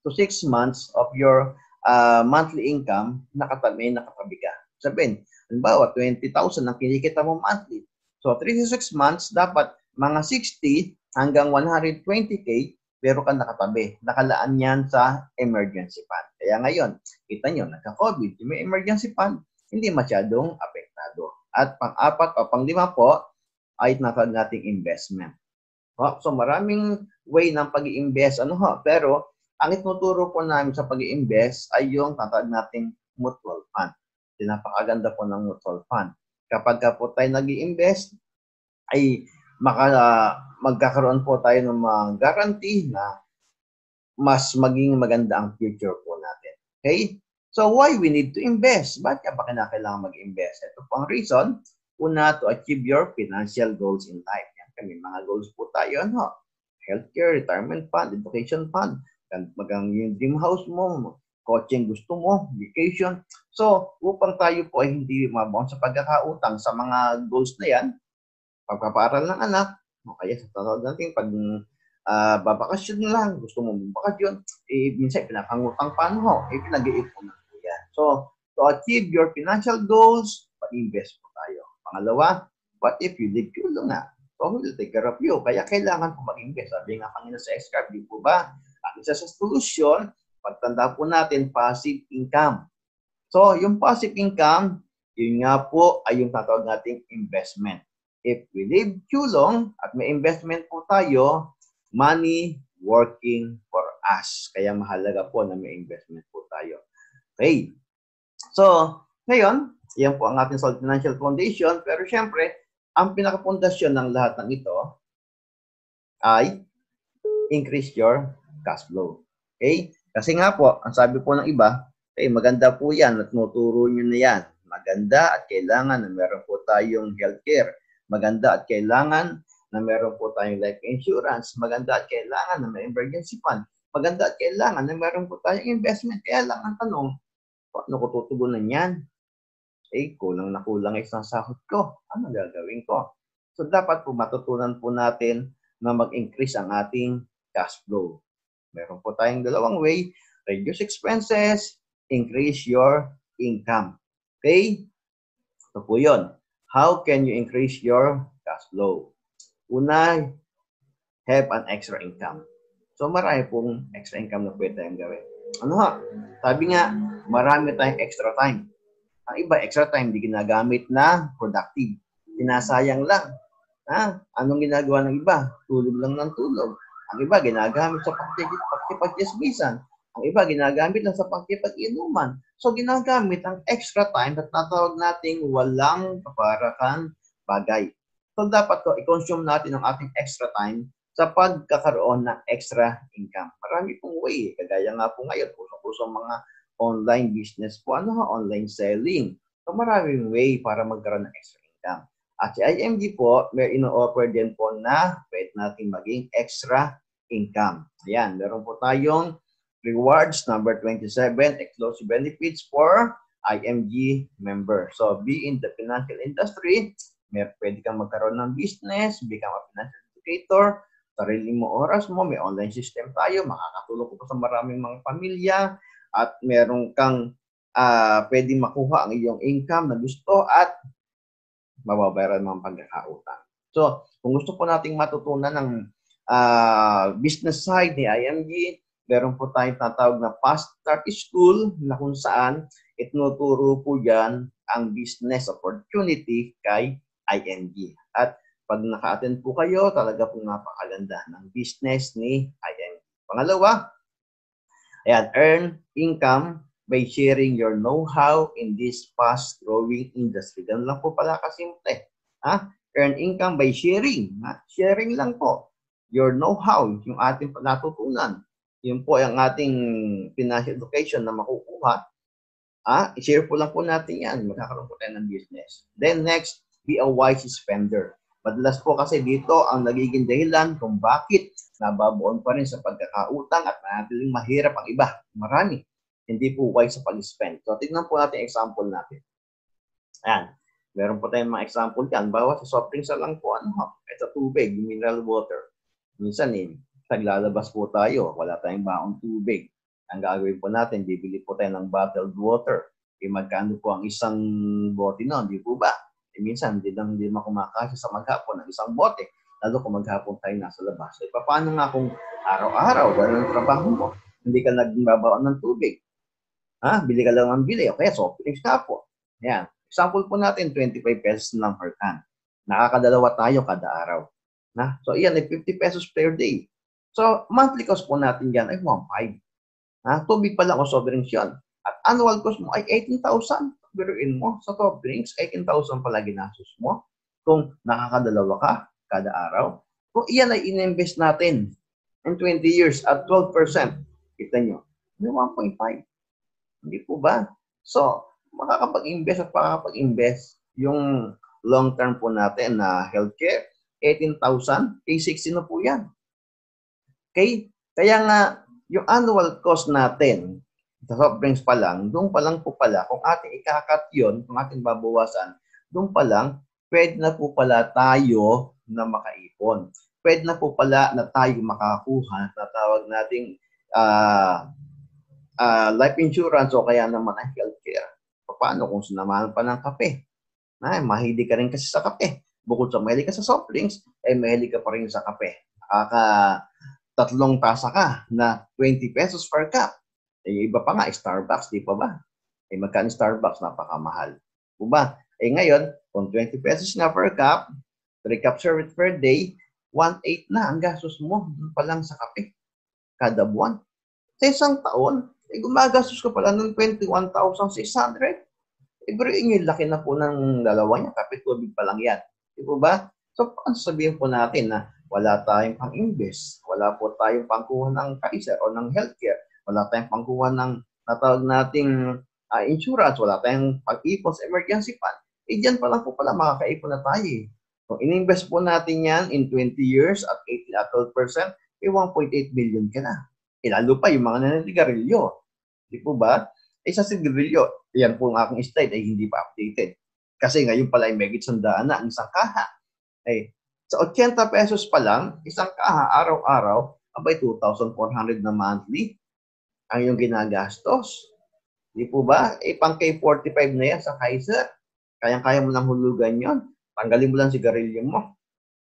to 6 months of your monthly income, nakatabi ka. Sabihin, halimbawa, 20,000 ang kinikita mo monthly. So, 3 to 6 months, dapat mga 60 hanggang 120K, pero ka nakatabi. Nakalaan yan sa emergency fund. Kaya ngayon, kita nyo, nagka-COVID, may emergency fund, hindi masyadong apektado. At pang-apat o pang-lima po, ay natawag nating investment. So, maraming way ng pag-i-invest. Pero, ang ituturo po namin sa pag-i-invest ay yung tatawag nating mutual fund. Napakaganda po ng mutual fund. Kapag po tayo nag-i-invest, ay magkakaroon po tayo ng mga guarantee na mas maging maganda ang future po natin. Okay? So, why we need to invest? Bakit ba kailangan mag-invest? Ito pang reason. Una, to achieve your financial goals in life. Yan kami, mga goals po tayo. Healthcare, retirement fund, education fund, magang yung dream house mo, coaching gusto mo, vacation. So, upang tayo po ay hindi mabaon sa pagkakautang sa mga goals na yan, pagpapaaral ng anak, o kaya sa tawag natin, pag babakasyon lang, gusto mo babakasyon, minsan pinakangutang pa pinag-iipon na po yan. So, to achieve your financial goals, pa-invest po tayo. Pangalawa, what if you live too long na? So, we'll take care of you. Kaya kailangan po mag-invest. Sabi nga kanina sa X-Carb, di po ba? Ang isa sa solution, pagtanda po natin, passive income. So, yung passive income, yun nga po ay yung tatawag nating investment. If we live too long at may investment po tayo, money working for us. Kaya mahalaga po na may investment po tayo. Okay. So, ngayon, yan po ang ating Solid Financial Foundation. Pero syempre, ang pinakapundasyon ng lahat ng ito ay increase your cash flow. Okay? Kasi nga po, ang sabi po ng iba, maganda po yan at nuturo nyo na yan. Maganda at kailangan na meron po tayong healthcare. Maganda at kailangan na meron po tayong life insurance. Maganda at kailangan na may emergency fund. Maganda at kailangan na meron po tayong investment. Kaya lang ang tanong, paano ko tutugunan yan? Kulang na kulang isang sahod ko. Ano gagawin ko? So, dapat po matutunan po natin na mag-increase ang ating cash flow. Meron po tayong dalawang way. Reduce expenses, increase your income. Okay? Ito po yun. How can you increase your cash flow? Una, have an extra income. So, marami pong extra income na pwede tayong gawin. Sabi nga, marami tayong extra time. Ang iba, extra time, di ginagamit na productive. Sinasayang lang. Anong ginagawa ng iba? Tulog lang ng tulog. Ang iba, ginagamit sa pagkipag-chismisan. Ang iba, ginagamit lang sa pagkipag-inuman. So, ginagamit ang extra time at natawag nating walang kaparakan bagay. So, dapat i-consume natin ang ating extra time sa pagkakaroon ng extra income. Marami pong way. Kagaya nga po ngayon, pusong-pusong mga online business po, online selling. So, maraming way para magkaroon ng extra income. At si IMG po, may ino-offer din po na pwede natin maging extra income. Ayan, meron po tayong rewards number 27, exclusive benefits for IMG member. So, be in the financial industry, pwede kang magkaroon ng business, become a financial educator, sarili mo oras mo, may online system tayo, makakatulong po sa maraming mga pamilya, at meron kang pwedeng makuha ang iyong income na gusto at mababayaran mga pagkakautang. So, kung gusto po nating matutunan ng business side ni IMG, meron po tayong tatawag na Fast Start School na kung saan itinuturo po dyan ang business opportunity kay IMG. At pag naka-attend po kayo, talaga pong napakaganda ng business ni IMG. Pangalawa, ayan, earn income by sharing your know-how in this fast-growing industry. Ganun lang po pala kasimple. Earn income by sharing. Sharing lang po. Your know-how, yung ating natutunan. Yun po ang ating financial education na makukuha. I-share po lang po natin yan. Magkakaroon po tayo ng business. Then next, be a wise spender. Madalas po kasi dito ang nagiging dahilan kung bakit nababaon pa rin sa pagkakautang at manatiling mahirap ang iba. Marami. Hindi po wise sa pag-spend. So, tignan po natin example natin. Ayan. Meron po tayong mga example dyan. Bawa sa soft drinks lang po. Ito tubig, mineral water. Minsan naglalabas po tayo. Wala tayong baong tubig. Ang gagawin po natin, bibili po tayo ng bottled water. Magkano po ang isang bote noon, di po ba? Minsan, hindi makumakasya sa maghapon ng isang bote. Lalo kung maghapon tayo nasa labas. Paano nga kung araw-araw, ganun ang trabaho mo, hindi ka nagbabaon ng tubig? Bili ka lang ng bili. Okay, soft drinks ka po. Ayan. Example po natin, 25 pesos lang per can. Nakakadalawa tayo kada araw. So, yan ay 50 pesos per day. So, monthly cost po natin yan ay 1.5. Tubig pa lang o soft drinks yan. At annual cost mo ay 18,000. Biruin mo, sa soft drinks, 18,000 pala ginastos mo. Kung nakakadalawa ka kada araw. Kung iyan ay in-invest natin in 20 years at 12%, kita nyo, may 1.5. Hindi po ba? So, makakapag-invest at makakapag-invest yung long-term po natin na healthcare, 18,000, K60 na po yan. Okay? Kaya nga, yung annual cost natin, sa soft drinks pa lang, doon pa lang po pala, kung ating ikakat yun, kung ating babawasan, doon pa lang, pwede na po pala tayo na makaipon. Pwede na po pala na tayo makakuha na tawag nating life insurance o kaya naman ang healthcare. Paano kung sinamahan pa ng kape? Mahilig ka rin kasi sa kape. Bukod sa mahilig ka sa soft drinks, mahilig ka pa rin sa kape. 3 tasa ka na 20 pesos per cup. Iba pa nga, Starbucks, di pa ba? Magkano Starbucks? Napakamahal. Diba? Ngayon, kung 20 pesos nga per cup, 3 cup service per day, 1.8 na ang gastos mo doon pa lang sa kape. Kada buwan. Sa isang taon, gumagastos ka pala ng 21,600. Iburin nyo, laki na po ng dalawa niya. Kape tubig pa lang yan. Di ba? So, paano sabihin po natin na wala tayong pang-invest, wala po tayong pangkuha ng Kaiser o ng healthcare, wala tayong pangkuha ng natawag nating insurance, wala tayong pag-ipon sa emergency fund, dyan pa lang po pala makakaipon na tayo. Kung in-invest po natin yan in 20 years at 12%, 1.8 million ka na. Lalo pa yung mga naninigarilyo. Di po ba? Sa sigarilyo, yan po ang aking slide ay hindi pa updated. Kasi ngayon pala ay may gitsandaan na ang isang kaha. Sa 80 pesos pa lang, isang kaha araw-araw, abay 2,400 na monthly ang yung ginagastos. Di po ba? Pang K45 na yan sa Kaiser. Kayang-kaya mo lang hulugan yon. Tanggalin mo lang sigarilyo mo.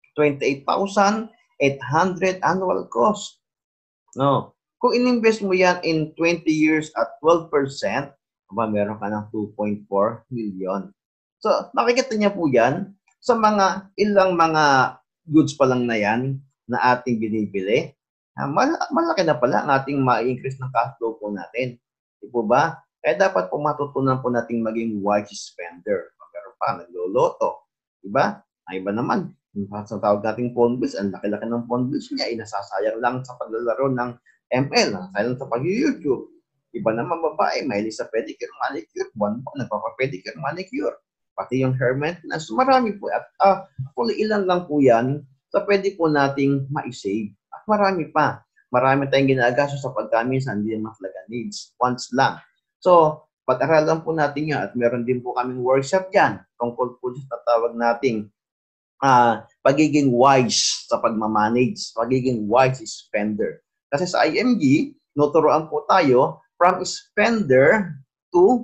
28,800 annual cost. No. Kung in-invest mo yan in 20 years at 12%, meron ka ng 2.4 million. So, nakikita niya po yan sa ilang mga goods pa lang na yan na ating binibili. Malaki na pala ang ating ma-increase ng cash flow po natin. Di po ba? Kaya dapat po matutunan po nating maging wise spender. Meron pa, nagloloto. Di ba? Ang iba naman, sa tawag nating phone bills, ang laki-laki ng phone bills niya, nasasayang lang sa paglalaro ng ML, nasasayang sa pag-YouTube. Iba naman babae, mahilig sa pedicure, manicure, buwan po, nagpapa-pedicure, manicure. Pati yung hair maintenance, marami po. At ilan lang po yan sa pwede po nating ma-save. At marami pa. Marami tayong ginagasto sa pagkaminsan, hindi naman talaga needs. Once lang. So, pag-aralan po natin yan at meron din po kaming workshop dyan tungkol po sa tawag nating pagiging wise sa pagmamanage, pagiging wise spender. Kasi sa IMG, nuturoan po tayo from spender to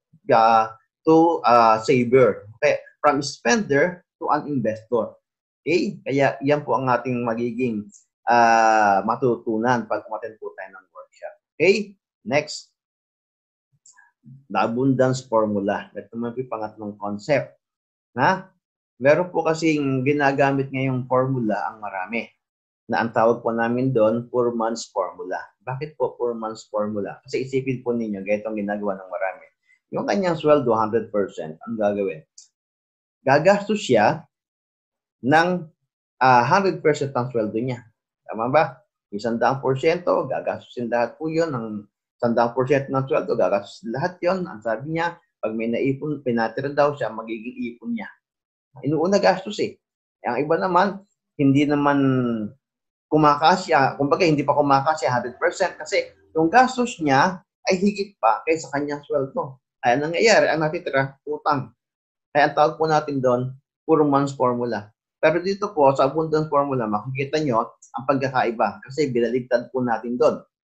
saver. Okay? From spender to an investor. Okay? Kaya yan po ang ating magiging matutunan pag umattend po tayo ng workshop. Okay? Next. The abundance formula. Ito naman po yung pangatlong concept. Meron po kasing ginagamit ngayong formula ang marami. Na ang tawag po namin doon, 4 months formula. Bakit po 4 months formula? Kasi isipin po ninyo, ganito ang ginagawa ng marami. Yung kanyang sweldo, 100%, ang gagawin? Gagastos siya ng 100% ng sweldo niya. Tama ba? 100%, gagastusin lahat po yun ng 100% ng sweldo, gagastos lahat yon. Ang sabi niya, pag may naipon, pinatira daw siya, magiging ipon niya. Inuuna gastos eh. Ang iba naman, hindi naman kumakasya, kumbaga hindi pa kumakasya 100% kasi yung gastos niya ay higit pa kaysa kanyang sweldo. Ay nangyayari, ang natitira, utang. Kaya ang tawag po natin doon, 4 months formula. Pero dito po, sa abundance formula, makikita nyo ang pagkakaiba kasi binaligtad po natin doon.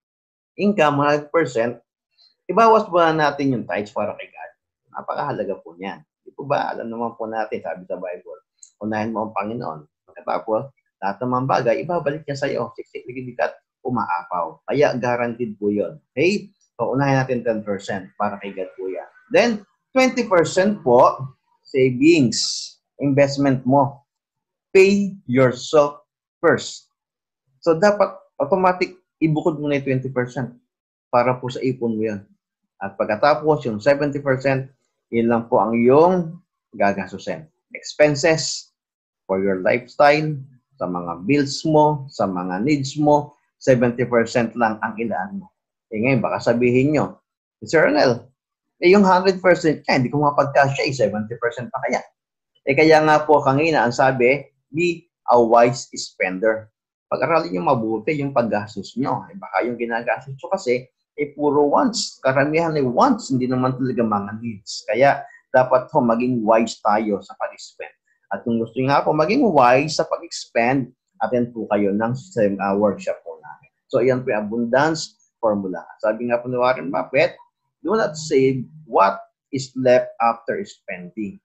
income, 100%, ibawas muna natin yung tithes para kay God. Napakahalaga po niyan. Di po ba? Alam naman po natin, sabi sa Bible, unahin mo ang Panginoon. Pagkatapos, lahat ng mga bagay, ibabalik niya sa'yo. Siksik-ligid at umaapaw. Kaya guaranteed po yun. Okay? So, unahin natin 10% para kay God po yan. Then, 20% po, savings, investment mo. Pay yourself first. So, dapat automatic ibukod mo na yung 20% para po sa ipon mo yan. At pagkatapos, yung 70%, yun lang po ang iyong gagastusin. Expenses for your lifestyle, sa mga bills mo, sa mga needs mo, 70% lang ang ilaan mo. Eh ngayon, baka sabihin nyo, Sir Ronel, yung 100% niya, hindi ko mapagkasya, 70% pa kaya. Kaya nga po kanina, ang sabi, be a wise spender. Pag-aralin nyo mabuti yung paggastos nyo. Baka yung ginagastos nyo kasi, puro wants. Karamihan ay wants, hindi naman talaga mga needs. Kaya, dapat po maging wise tayo sa pag-spend. At kung gusto nyo nga po maging wise sa pag-expend, attend po kayo ng workshop po namin. So, yan po yung abundance formula. Sabi nga po ni Warren Buffett, do not save what is left after spending.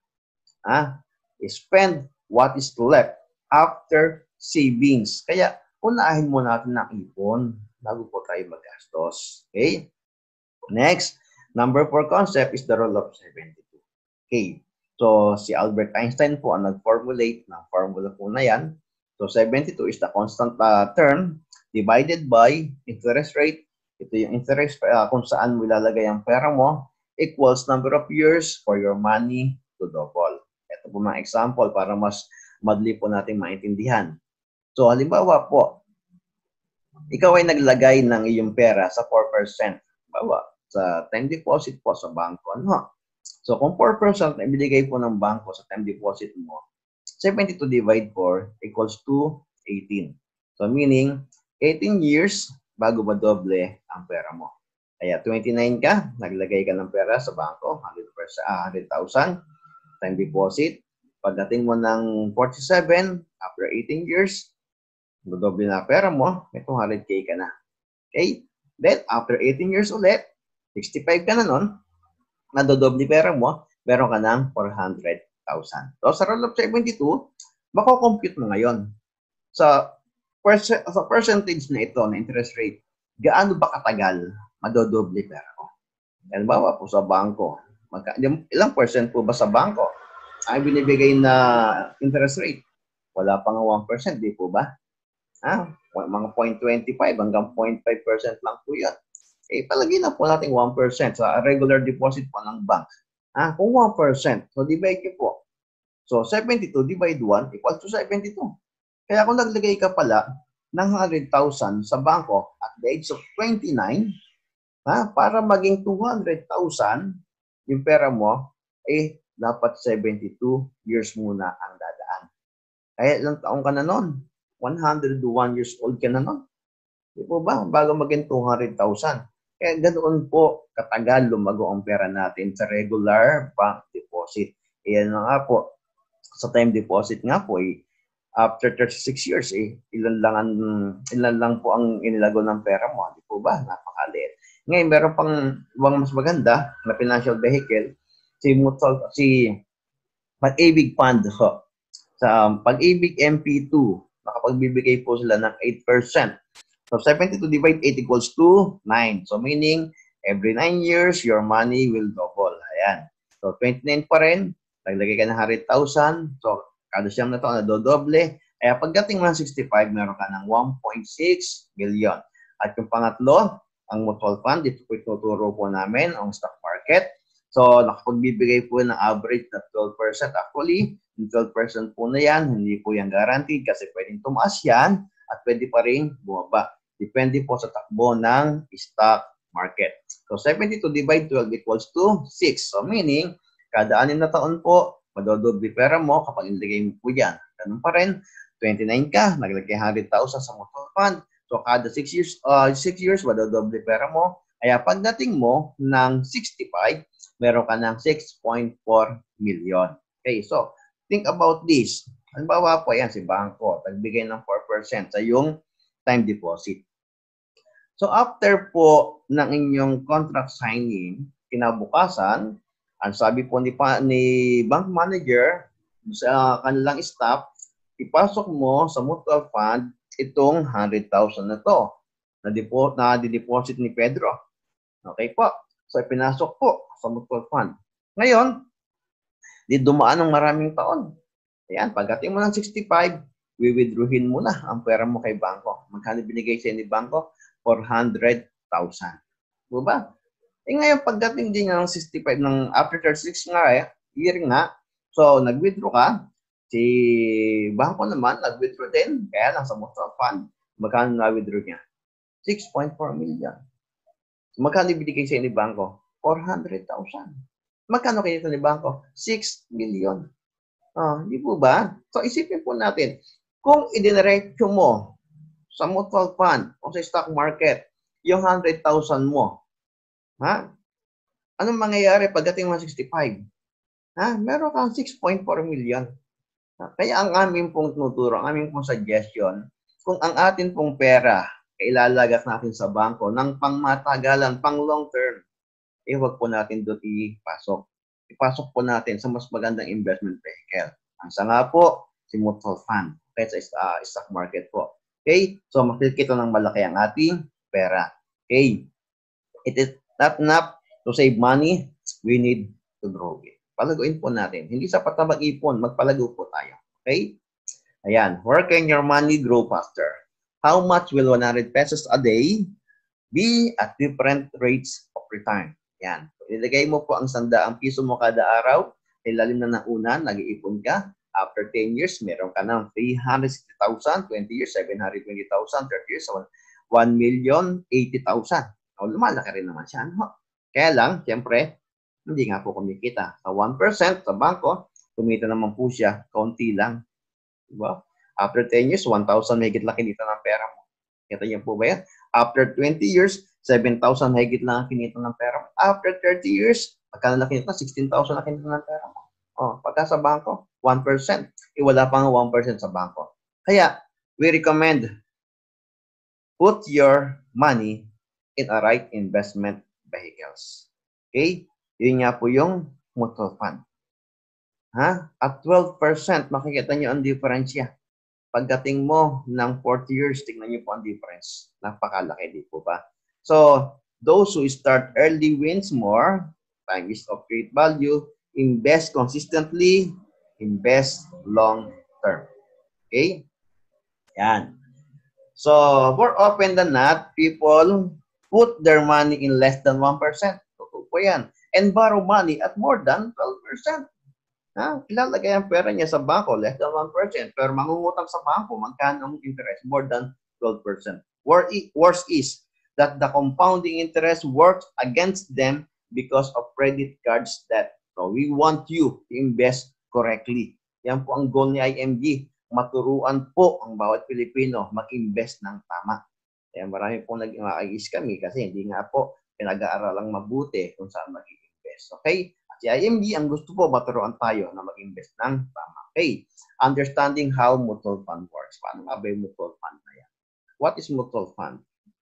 Spend what is left after savings. Kaya, unahin mo natin ng ipon bago po tayo magastos. Okay? Next, number 4 concept is the rule of 72. Okay. So, si Albert Einstein po ang nag-formulate ng formula po na yan. So, 72 is the constant term divided by interest rate. Ito yung interest kung saan mo ilalagay ang pera mo equals number of years for your money to double. Ito po mga example para mas madali po natin maintindihan. So, halimbawa po, ikaw ay naglagay ng iyong pera sa 4%. Halimbawa, sa time deposit po sa bangko. Ano? So, kung 4% na ibigay po ng bangko sa time deposit mo, 72 divide 4 equals to 18. So, meaning, 18 years bago madoble ang pera mo. Kaya 29 ka, naglagay ka ng pera sa bangko, 100,000 time deposit. Pagdating mo ng 47, after 18 years, madoble na pera mo, may 200K ka na. Okay? Then, after 18 years ulit, 65 ka na nun, nadodoble pera mo, meron ka ng 400,000. So, sa rule of 72, mako-compute mo ngayon. Sa percentage na ito, na interest rate, gaano ba katagal madodoble pera ko? Halimbawa po sa bangko, ilang percent po ba sa bangko ay binibigay na interest rate? Wala pa nga 1%, di po ba? Mga 0.25 hanggang 0.5% lang po yan. Palagay na po natin 1% sa regular deposit po ng bank. Kung 1%, so divide nyo po. So, 72 divide 1 equals to 72. Kaya kung naglagay ka pala ng 100,000 sa bangko at the age of 29, para maging 200,000 yung pera mo, dapat 72 years muna ang dadaan. Kaya ilang taong ka na nun? 101 years old ka na nun. Di po ba? Bago maging 200,000. Kaya ganoon po katagal lumago ang pera natin sa regular bank deposit. Yan na nga po. Sa time deposit nga po, after 36 years, ilan lang po ang inilago ng pera mo. Di po ba? Napakaliit. Ngayon, meron pang ibang mas maganda na financial vehicle, si Pag-ibig Fund. Sa Pag-ibig MP2, nakapagbibigay po sila ng 8%. So, 72 divide 8 equals to 9. So, meaning, every 9 years, your money will double. Ayan. So, 29 pa rin. Naglagay ka ng 100,000. So, kada siyam na taon, nadodoble. Kaya pagdating ng 65, meron ka ng 1.6 million. At yung pangatlo, ang mutual fund, dito po ituturo po namin ang stock market. So, nakapagbibigay po ng average na 12%. Actually, yung 12% po na yan, hindi po yan guaranteed kasi pwedeng tumaas yan at pwede pa rin bumaba. Depende po sa takbo ng stock market. So, 72 divide 12 equals to 6. So, meaning, kada 6 na taon po, madodoble pera mo kapag ilagay mo po yan. Ganun pa rin, 29 ka, naglagay 100,000 sa mutual fund. So, kada 6 years, madodoble pera mo. Kaya pagdating mo ng 65, meron ka ng 6.4 million. Okay, so, think about this. Halimbawa po yan, si bangko, nagbigay ng 4% sa yung time deposit. So after po ng inyong contract signing, kinabukasan, ang sabi po ni bank manager sa kanilang staff, ipasok mo sa mutual fund itong 100,000 na to na di-deposit ni Pedro. Okay po. So ipinasok po sa mutual fund. Ngayon, di dumaan ng maraming taon. Ayan, pagdating mo ng 65, withdrawin mo na ang pera mo kay bangko. Magkano binigay sa ni bangko? 400,000. Diba? Eh ngayon, pagdating din ng 65, ng after 36 nga year nga, so nag-withdraw ka, si bangko naman, nag-withdraw din, kaya lang sa mutual fund, magkano na-withdraw niya? 6.4 million. So, magkano binigay sa ni bangko? 400,000. Magkano kayo sa ni bangko? 6 million. Di po ba? So, isipin po natin, kung idinerecho mo sa mutual fund o sa stock market, yung 100,000 mo, anong mangyayari pagdating mo 65? Meron kang 6.4 million. Kaya ang aming pong tinuturo, ang aming pong suggestion, kung ang atin pong pera ilalagak natin sa bangko ng pangmatagalan, pang long term, huwag po natin doon ipasok. Ipasok po natin sa mas magandang investment vehicle. Ang isa nga po, si mutual fund, sa stock market po. Okay? So, makikita ng malaki ang ating pera. Okay? It is not enough to save money. We need to grow it. Palaguin po natin. Hindi sapat na mag-ipon, magpalago po tayo. Okay? Ayan. Where can your money grow faster? How much will 100 pesos a day be at different rates of return? Yan. Ilagay mo po ang 100 piso mo kada araw. Ilalim na ng una, nag-iipon ka. After 10 years, meron ka ng 360,000. 20 years, 720,000. 30 years, 1,080,000. O, lumalaki rin naman siya. No? Kaya lang, siyempre, hindi nga po kumikita. Sa 1% sa bangko, kumita naman po siya, kaunti lang. Diba? After 10 years, 1,000 higit lang kinita ng pera mo. Kita niyo po ba yan? After 20 years, 7,000 higit lang ang kinita ng pera mo. After 30 years, pagka na kinita, 16,000 na kinita ng pera mo. Pagka sa bangko, 1%. Wala pang 1% sa bangko. Kaya, we recommend put your money in a right investment vehicles. Okay? Yun nga po yung mutual fund. At 12%, makikita nyo ang diferensya. Pagdating mo ng 40 years, tingnan nyo po ang difference. Napakalaki, di po ba? So, those who start early wins more, time is of great value, invest consistently, invest long term. Okay? Yan. So, more often than not, people put their money in less than 1%. Totoo po yan. And borrow money at more than 12%. Ilalagay ang pera niya sa bangko, less than 1%. Pero mangungutang sa bangko, magkano ang interest? More than 12%. Worse is that the compounding interest works against them because of credit cards debt. So we want you to invest correctly. Yan po ang goal ni IMG. Maturuan po ang bawat Pilipino mag-invest ng tama. Kaya marami pong nag-iis kami kasi hindi nga po pinag-aaralang mabuti kung saan mag-invest. Okay? Si IMG, ang gusto po, maturuan tayo na mag-invest ng tama. Okay. Understanding how mutual fund works. Paano nga ba yung mutual fund na yan? What is mutual fund?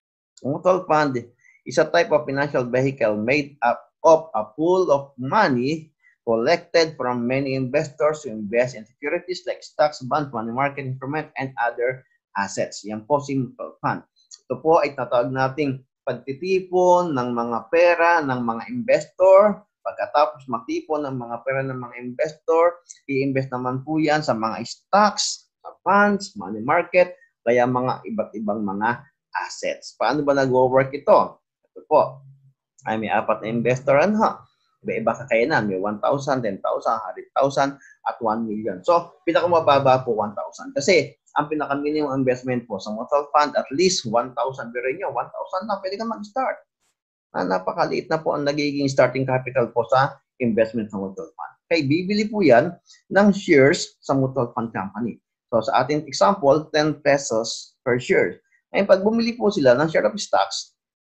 Mutual fund is a type of financial vehicle made up of a pool of money collected from many investors who invest in securities like stocks, bonds, money market instrument, and other assets. Yan po si mutual fund. Ito po ay tatawag nating pagtitipon ng mga pera ng mga investor. Pagkatapos matipon ng mga pera ng mga investor, i-invest naman po yan sa mga stocks, sa funds, money market, kaya mga iba't ibang mga assets. Paano ba nag-work ito? Ito po, ay may 4 na investor, iba-iba kakayanan. May 1,000, 10,000, 100,000, at 1 million. So, pinakamababa po 1,000. Kasi, ang pinaka-minimum investment po sa mutual fund, at least 1,000. Pero nyo, 1,000 na, pwede ka mag-start. Napakaliit na po ang nagiging starting capital po sa investment sa mutual fund. Okay, bibili po yan ng shares sa mutual fund company. So, sa ating example, 10 pesos per share. Ngayon, pag bumili po sila ng share of stocks,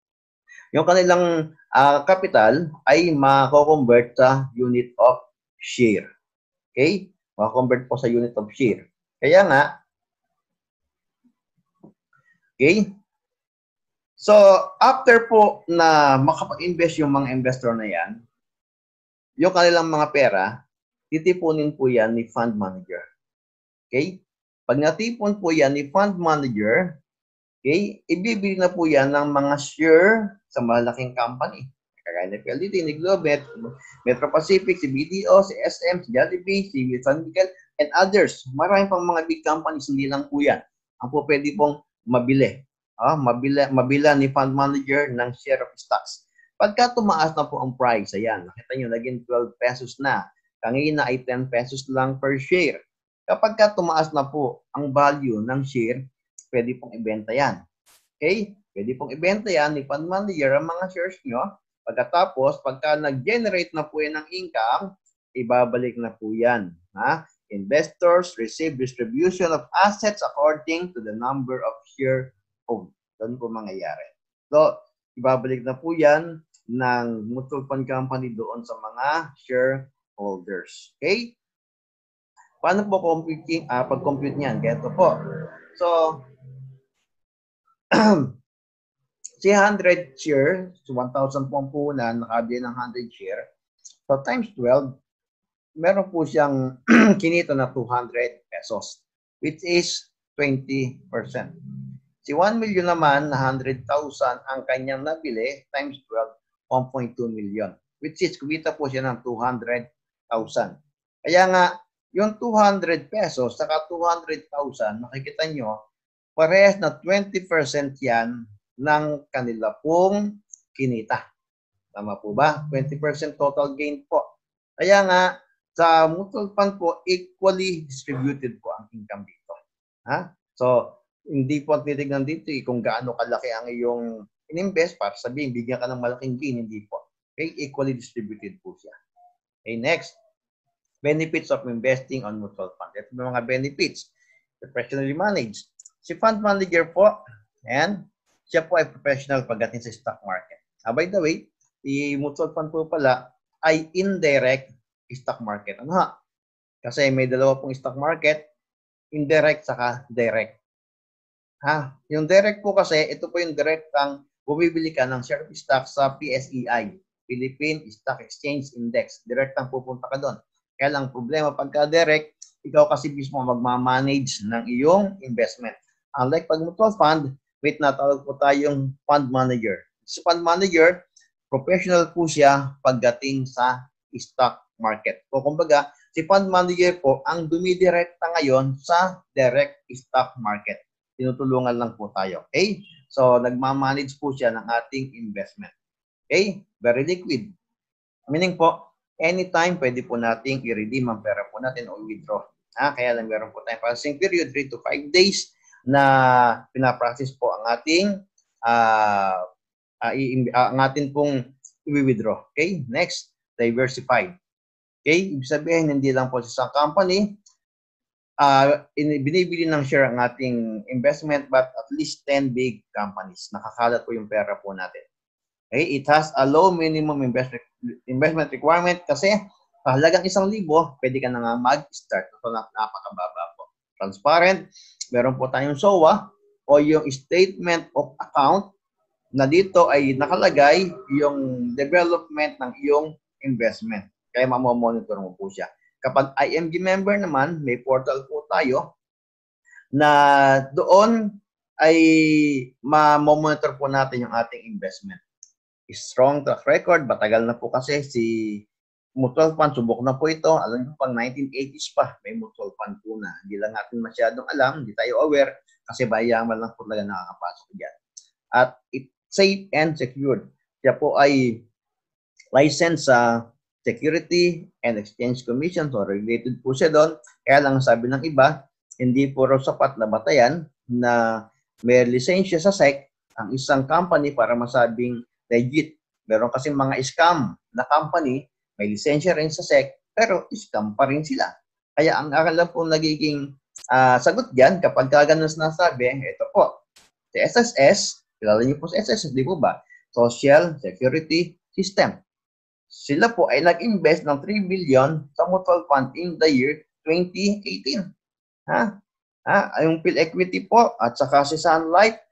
yung kanilang capital ay mako-convert sa unit of share. Okay? Mako-convert po sa unit of share. Kaya nga, okay? So, after po na makapag-invest yung mga investor na yan, yung kanilang mga pera, titipunin po yan ni fund manager. Okay? Pag natipon po yan ni fund manager, okay, ibibili na po yan ng mga share sa malaking company. Kagaya ni PLDT, ni Globet, Metro Pacific, si BDO, si SM, si Jollibee, si San Miguel, and others. Maraming pang mga big companies, hindi lang po yan. Ang po pwede pong mabili. Mabila ni fund manager ng share of stocks. Pagka tumaas na po ang price, ayan, nakita nyo, naging 12 pesos na. Kanina ay 10 pesos lang per share. Kapag ka tumaas na po ang value ng share, pwede pong ibenta yan. Okay? Pwede pong ibenta yan ni fund manager ang mga shares nyo. Pagkatapos, pagka nag-generate na po yan ng income, ibabalik na po yan. Ha? Investors receive distribution of assets according to the number of share owned. Doon po mangyayari. So, ibabalik na po yan ng mutual fund company doon sa mga shareholders. Okay? Paano po pag-compute niyan? Kaya ito po. So, si 100 share, so 1,000 po ang puhunan, nakabili ng 100 share. So, times 12, meron po siyang kinita na 200 pesos, which is 20%. Si 1 million naman na 100,000 ang kanyang nabili times 12, 1.2 million. Which is, kumita po siya ng 200,000. Kaya nga, yung 200 pesos saka 200,000, makikita nyo, parehas na 20% yan ng kanila pong kinita. Tama po ba? 20% total gain po. Kaya nga, sa mutual fund po, equally distributed po ang income dito. Ha? So, hindi po titignan dito kung gaano kalaki ang iyong in-invest para sabihin, bigyan ka ng malaking gain, hindi po. Okay? Equally distributed po siya. Okay, next. Benefits of investing on mutual fund. Ito yung mga benefits. Professionally managed. Si fund manager po, and siya po ay professional pagdating sa stock market. By the way, si mutual fund po pala ay indirect stock market. Ano ha? Kasi may dalawa pong stock market, indirect saka direct. Ha? Yung direct po kasi, ito po yung direct ang bumibili ka ng share of stock sa PSEI, Philippine Stock Exchange Index. Direct ang pupunta ka doon. Kaya lang problema pagka direct, ikaw kasi mismo magmamanage ng iyong investment. Unlike pag mutual fund, wait na, tawag po tayong fund manager. Sa fund manager, professional po siya pagdating sa stock market. So, kumbaga, si fund manager po ang dumidirekta ngayon sa direct stock market. Tinutulungan lang po tayo. Okay? So, nagmamanage po siya ng ating investment. Okay? Very liquid. Meaning po, anytime pwede po nating i-redeem ang pera po natin o withdraw. Kaya lang meron po tayong processing period, 3 to 5 days na pinaprocess po ang ating ang atin pong i-withdraw. Okay? Next, diversified. Okay? Ibig sabihin, hindi lang po sa isang company, binibili ng share ang ating investment, but at least 10 big companies. Nakakalat po yung pera po natin. Okay? It has a low minimum investment requirement kasi halagang 1,000, pwede ka na nga mag-start. So, napakababa po. Transparent. Meron po tayong SOA o yung statement of account na dito ay nakalagay yung development ng iyong investment. Kaya mamamonitor mo po siya. Kapag IMG member naman, may portal po tayo na doon ay mamamonitor po natin yung ating investment. Strong track record, matagal na po kasi si mutual fund, subok na po ito. Alam niyo, pang 1980s pa, may mutual fund po na. Hindi lang natin masyadong alam, hindi tayo aware, kasi bayaman lang po talaga nakakapasok dyan. At it's safe and secured. Siya po ay licensed sa Security and Exchange Commission, so regulated po siya doon. Kaya lang sabi ng iba, hindi po raw sapat na batayan na may lisensya sa SEC ang isang company para masabing legit. Meron kasi mga scam na company, may lisensya rin sa SEC, pero scam pa rin sila. Kaya ang akala po nagiging sagot dyan, kapag kaganon sinasabi, ito po, si SSS, kilala niyo po si SSS, di po ba? Social Security System. Sila po ay nag-invest ng 3 billion sa mutual fund in the year 2018. Yung Phil Equity po at saka si Sun Life,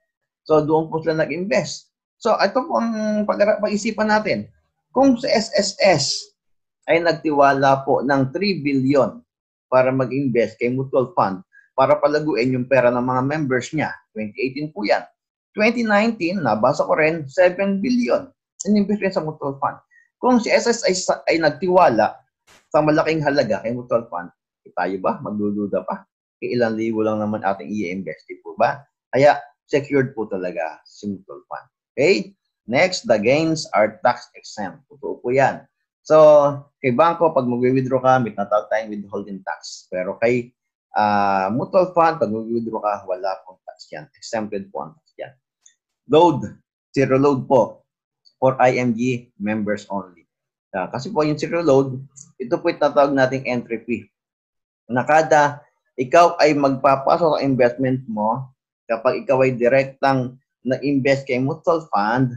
So, doon po sila nag-invest. So, ito po ang pag-isipan natin. Kung sa SSS ay nagtiwala po ng 3 billion para mag-invest kay mutual fund para palaguin yung pera ng mga members niya. 2018 po yan. 2019, nabasa ko rin, 7 billion in-invest rin sa mutual fund. Kung si SSS ay nagtiwala sa malaking halaga kay mutual fund, tayo ba? Magdududa pa? Ilang libo lang naman ating i-invest, po ba? Kaya, secured po talaga si mutual fund. Okay? Next, the gains are tax exempt. Totoo po yan. So, kay bangko, pag mag-withdraw ka, may natawag tayong withholding tax. Pero kay mutual fund, pag mag-withdraw ka, wala pong tax yan. Exempted po ang tax yan. Load, zero load po for IMG members only. Kasi po yung zero load, ito po yung tatawag nating entry fee. Na kada ikaw ay magpapasok ang investment mo, kapag ikaw ay direktang na-invest kay mutual fund,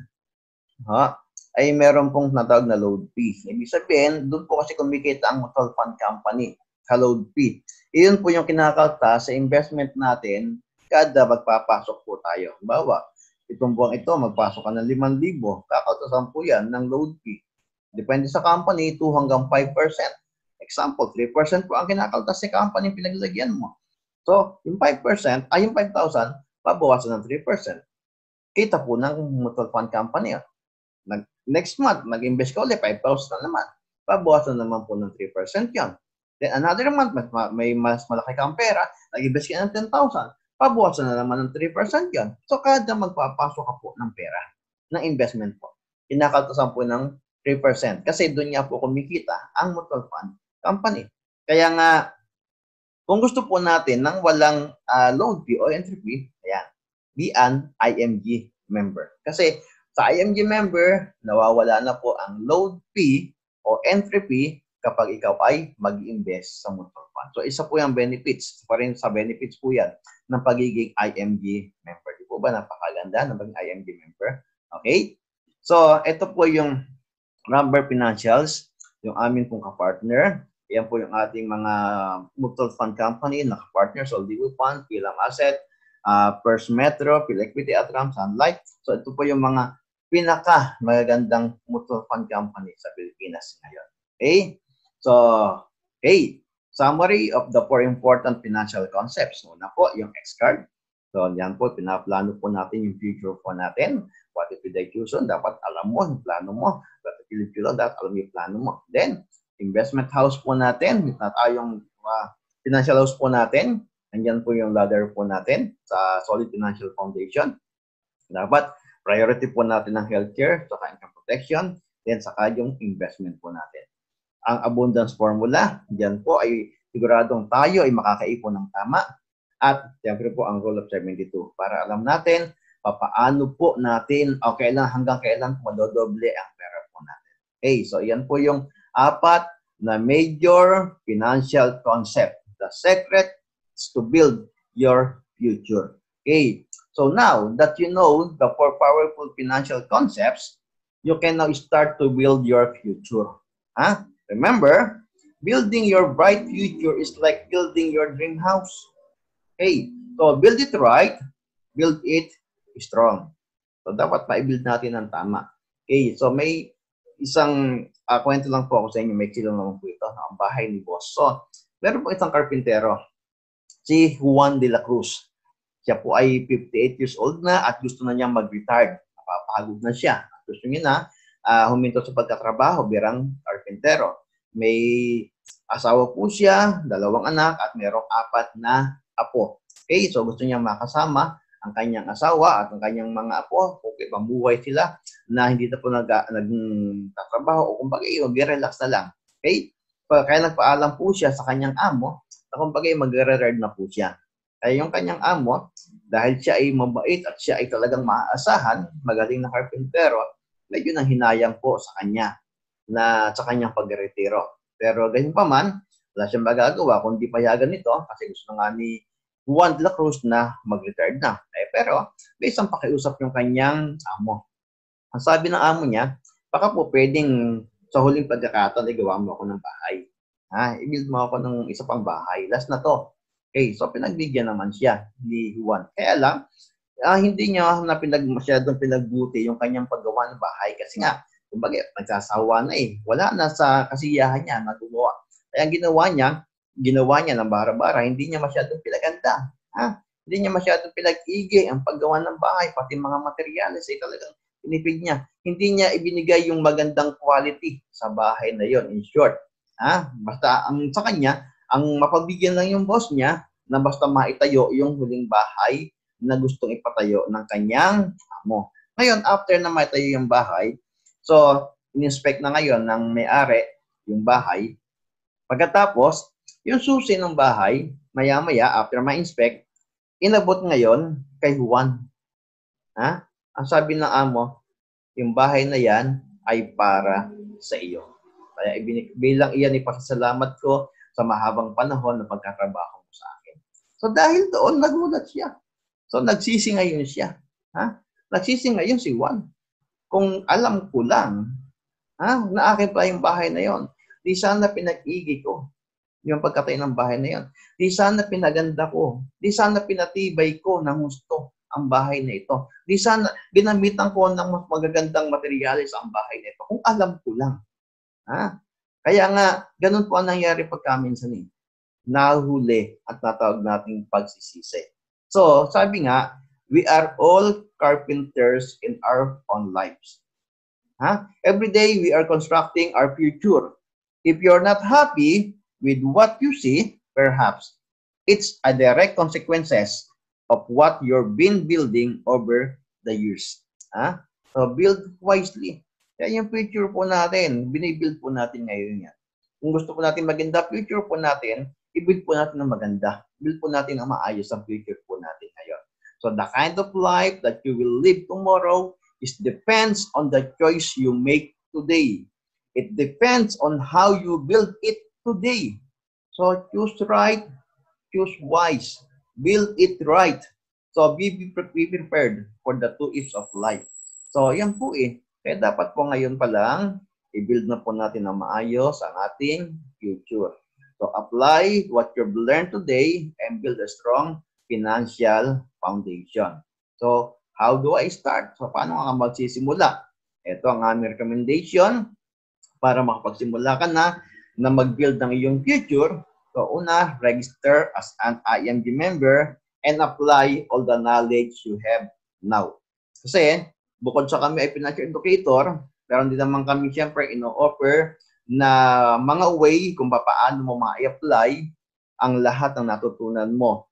ay meron pong natawag na load fee. Ibig sabihin, doon po kasi kumikita ang mutual fund company sa load fee. Iyon po yung kinakalta sa investment natin kada magpapasok po tayo. Bawa, itong buwang ito, magpasok ka ng 5,000, kakaltasan po yan ng load fee. Depende sa company, 2 hanggang 5%. Example, 3% po ang kinakaltas sa company pinaglagyan mo. So, yung 5%, yung 5,000, pabawasan ng 3%. Kita po ng mutual fund company. Next month, nag-invest ka ulit, 5,000 na naman. Pabawasan naman po ng 3% yan. Then another month, may mas malaki kang pera, nag-invest ka ng 10,000. Pabawasan na naman ng 3% yan. So, kada magpapasok ka po ng pera, ng investment po, kinakaltasan po ng 3%. Kasi doon niya po kumikita ang mutual fund company. Kaya nga, kung gusto po natin ng walang load fee o entry fee, ayan, be an IMG member. Kasi sa IMG member, nawawala na po ang load fee o entry fee kapag ikaw ay mag-invest sa mutual fund. So, isa po yung benefits. Pa rin sa benefits po yan ng pagiging IMG member. Di po ba napakaganda ng maging IMG member? Okay? So, ito po yung Rambler Financials, yung amin pong kapartner. Yan po yung ating mga mutual fund company na kapartner. So, Ligo Fund, Pilam Asset, First Metro, Philequity Atram, Sun Life. So, ito po yung mga pinaka magagandang mutual fund company sa Pilipinas ngayon. Okay? So, okay. Summary of the 4 important financial concepts. Una po, yung X-Card. So, yan po, pinaplano po natin yung future po natin. What if execution? Dapat alam mo yung plano mo. What if dapat alam mo yung plano mo. Then, investment house po natin. Yung financial house po natin. Andyan po yung ladder po natin sa Solid Financial Foundation. Dapat priority po natin ng healthcare, saka income protection, then saka yung investment po natin. Ang abundance formula, diyan po ay siguradong tayo ay makakaipon ng tama. At siyempre po ang rule of 72 para alam natin paano po natin o kailan hanggang kailan madodoble ang pera po natin. Okay, so yan po yung 4 na major financial concept. The secret is to build your future. Okay, so now that you know the 4 powerful financial concepts, you can now start to build your future. Remember, building your bright future is like building your dream house. Okay, so build it right, build it strong. So dapat ma-build natin ng tama. Okay, so may isang kwento lang po ako sa inyo, may kilo naman po ito, ang bahay ni boss. So, meron po isang karpintero, si Juan de la Cruz. Siya po ay 58 years old na at gusto na niyang mag-retire. Napapagod na siya. Gusto niya na huminto sa pagkatrabaho birang karpintero. May asawa po siya, 2 anak at mayroong 4 na apo. Okay, so gusto niya makasama ang kanyang asawa at ang kanyang mga apo. Okay, pambuhay sila na hindi na po nagtatrabaho o kumbaga mag-relax na lang. Okay? Kaya nagpaalam po siya sa kanyang amo na kumbaga mag-retire na po siya. Kaya yung kanyang amo, dahil siya ay mabait at siya ay talagang maaasahan, magaling na karpintero, medyo nang hinayang po sa kanya na sa kanyang pag-retiro. Pero ganyan pa man, wala siyang magagawa kundi payagan nito kasi gusto nga ni Juan de la Cruz na mag-retire na. Pero may isang pakiusap yung kanyang amo. Ang sabi ng amo niya, baka po pwedeng sa huling pagkakataon ay gawa mo ako ng bahay. I-build mo ako ng isa pang bahay. Last na to. Okay, so pinagbigyan naman siya ni Juan. Kaya lang, hindi niya na masyadong pinagbuti yung kanyang paggawa ng bahay kasi nga, kumbaga, nagsasawa na eh. Wala na sa kasiyahan niya na gumawa. Kaya ginawa niya ng bara-bara, hindi niya masyadong pinaganda. Hindi niya masyadong pinag-igi ang paggawa ng bahay, pati mga materyales ay talagang pinipig niya. Hindi niya ibinigay yung magandang quality sa bahay na yon. In short, basta sa kanya, ang mapabigyan lang yung boss niya na basta maitayo yung huling bahay na gustong ipatayo ng kanyang amo. Ngayon, after na maitayo yung bahay, so, in-inspect na ngayon ng may-ari yung bahay. Pagkatapos, yung susi ng bahay, maya-maya, after ma-inspect, inabot ngayon kay Juan. Ang sabi ng amo, yung bahay na yan ay para sa iyo. Kaya bilang iyan ipasasalamat ko sa mahabang panahon na pagkatrabaho mo sa akin. So dahil doon, nagulat siya. So nagsisi ngayon siya. Nagsisi ngayon si Juan. Kung alam ko lang, na akin pa yung bahay na yon, di sana pinag-igi ko yung pagkatayo ng bahay na yon. Di sana pinaganda ko. Di sana pinatibay ko ng gusto ang bahay na ito. Di sana ginamitan ko ng mas magagandang materyales ang bahay na ito. Kung alam ko lang. Kaya nga, ganun po ang nangyari pagka minsan eh. Nahuli at natawag nating pagsisisi. So, sabi nga, we are all carpenters in our own lives. Every day, we are constructing our future. If you're not happy with what you see, perhaps it's a direct consequences of what you've been building over the years. So build wisely. Kaya yung future po natin, binibuild po natin ngayon yan. Kung gusto po natin maganda future po natin, i-build po natin ng maganda. Build po natin ang maayos ang future po natin ngayon. So the kind of life that you will live tomorrow is depends on the choice you make today. It depends on how you build it today. So choose right, choose wise, build it right. So be prepared for the two ifs of life. So yan po eh. Kaya dapat po ngayon pa lang, i-build na po natin ng maayos ang ating future. So apply what you've learned today and build a strong financial foundation. So how do I start? So paano nga magsisimula? Ito ang aming recommendation para makapagsimula ka na mag-build ng iyong future. So una, register as an IMG member and apply all the knowledge you have now. Kasi bukod sa kami ay financial educator, meron din naman kami siyempre ino-offer na mga way kung paano mo ma-apply ang lahat ng natutunan mo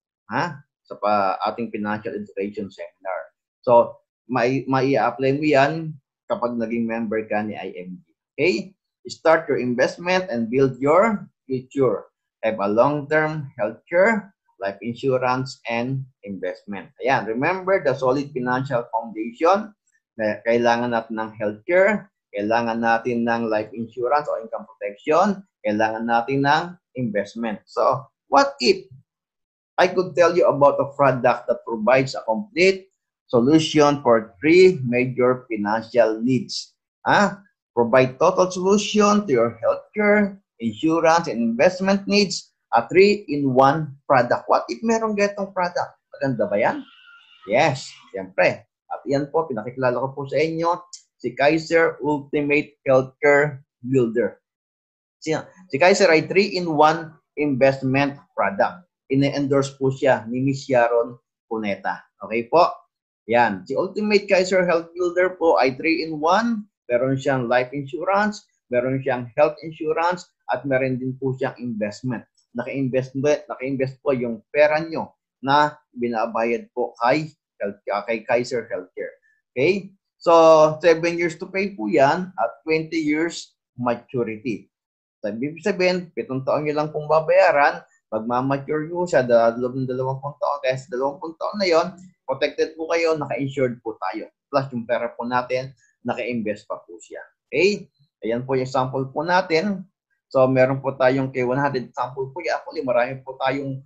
sa ating financial education seminar. So, mai-apply mo yan kapag naging member ka ni IMG. Okay? Start your investment and build your future. Have a long-term healthcare, life insurance, and investment. Ayan, remember the solid financial foundation. Kailangan natin ng healthcare, kailangan natin ng life insurance o income protection, kailangan natin ng investment. So, what if I could tell you about a product that provides a complete solution for three major financial needs? Provide total solution to your healthcare, insurance, and investment needs, a 3-in-1 product. What if meron ganitong product? Maganda ba yan? Yes, siyempre. At yan po, pinakikilala ko po sa inyo, si Kaiser Ultimate Healthcare Builder. Si Kaiser ay 3-in-1 investment product. Ine-endorse po siya ni Miss Sharon Cuneta. Okay po? Yan. Si Ultimate Kaiser Health Builder po ay 3-in-1. Meron siyang life insurance, meron siyang health insurance, at meron din po siyang investment. Naka-invest po yung pera nyo na binabayad po kay Kaiser Healthcare. Okay? So, 7 years to pay po yan at 20 years maturity. So, ibig sabihin, 7 taon nyo lang pong babayaran, magmamature nyo siya loob ng 20 taon. Kaya sa 20 taon na yon, protected po kayo, naka-insured po tayo. Plus, yung pera po natin, naka-invest pa po siya. Okay? Ayan po yung sample po natin. So, meron po tayong K100 sample po. Actually, marami po tayong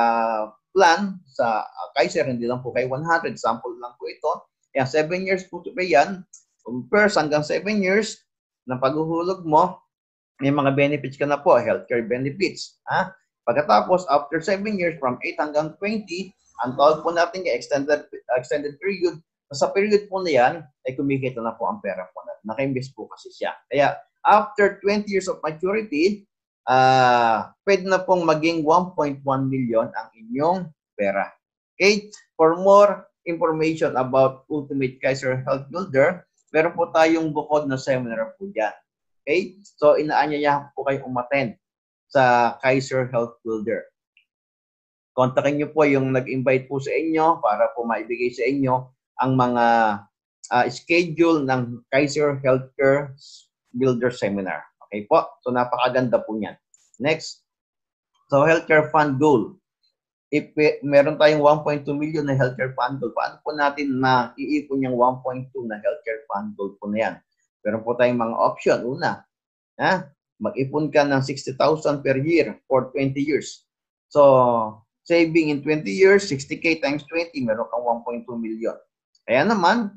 plan sa Kaiser. Hindi lang po K100. Sample lang po ito. Ayan, 7 years po to pay yan. From first hanggang 7 years ng paghuhulog mo, may mga benefits ka na po. Healthcare benefits. Pagkatapos, after 7 years, from 8 hanggang 20, Ang tawag po natin yung extended period. Sa period po na yan, ay kumikita na po ang pera po natin. Naka-invest po kasi siya. Kaya after 20 years of maturity, pwede na pong maging 1.1 million ang inyong pera. Okay? For more information about Ultimate Kaiser Health Builder, meron po tayong bukod na seminar po dyan. Okay? So, inaanyayahan po kayo umattend sa Kaiser Health Builder. Kontakin niyo po yung nag-invite po sa inyo para po maibigay sa inyo ang mga schedule ng Kaiser Healthcare Builder Seminar. Okay po? So, napakaganda po niyan. Next. So, healthcare fund goal. If meron tayong 1.2 million na healthcare fund goal, paano po natin iipon yung 1.2 na healthcare fund goal po na yan? Meron po tayong mga option. Una, mag-ipon ka ng 60,000 per year for 20 years. So, saving in 20 years, 60K times 20, meron kang 1.2 million. Kaya naman,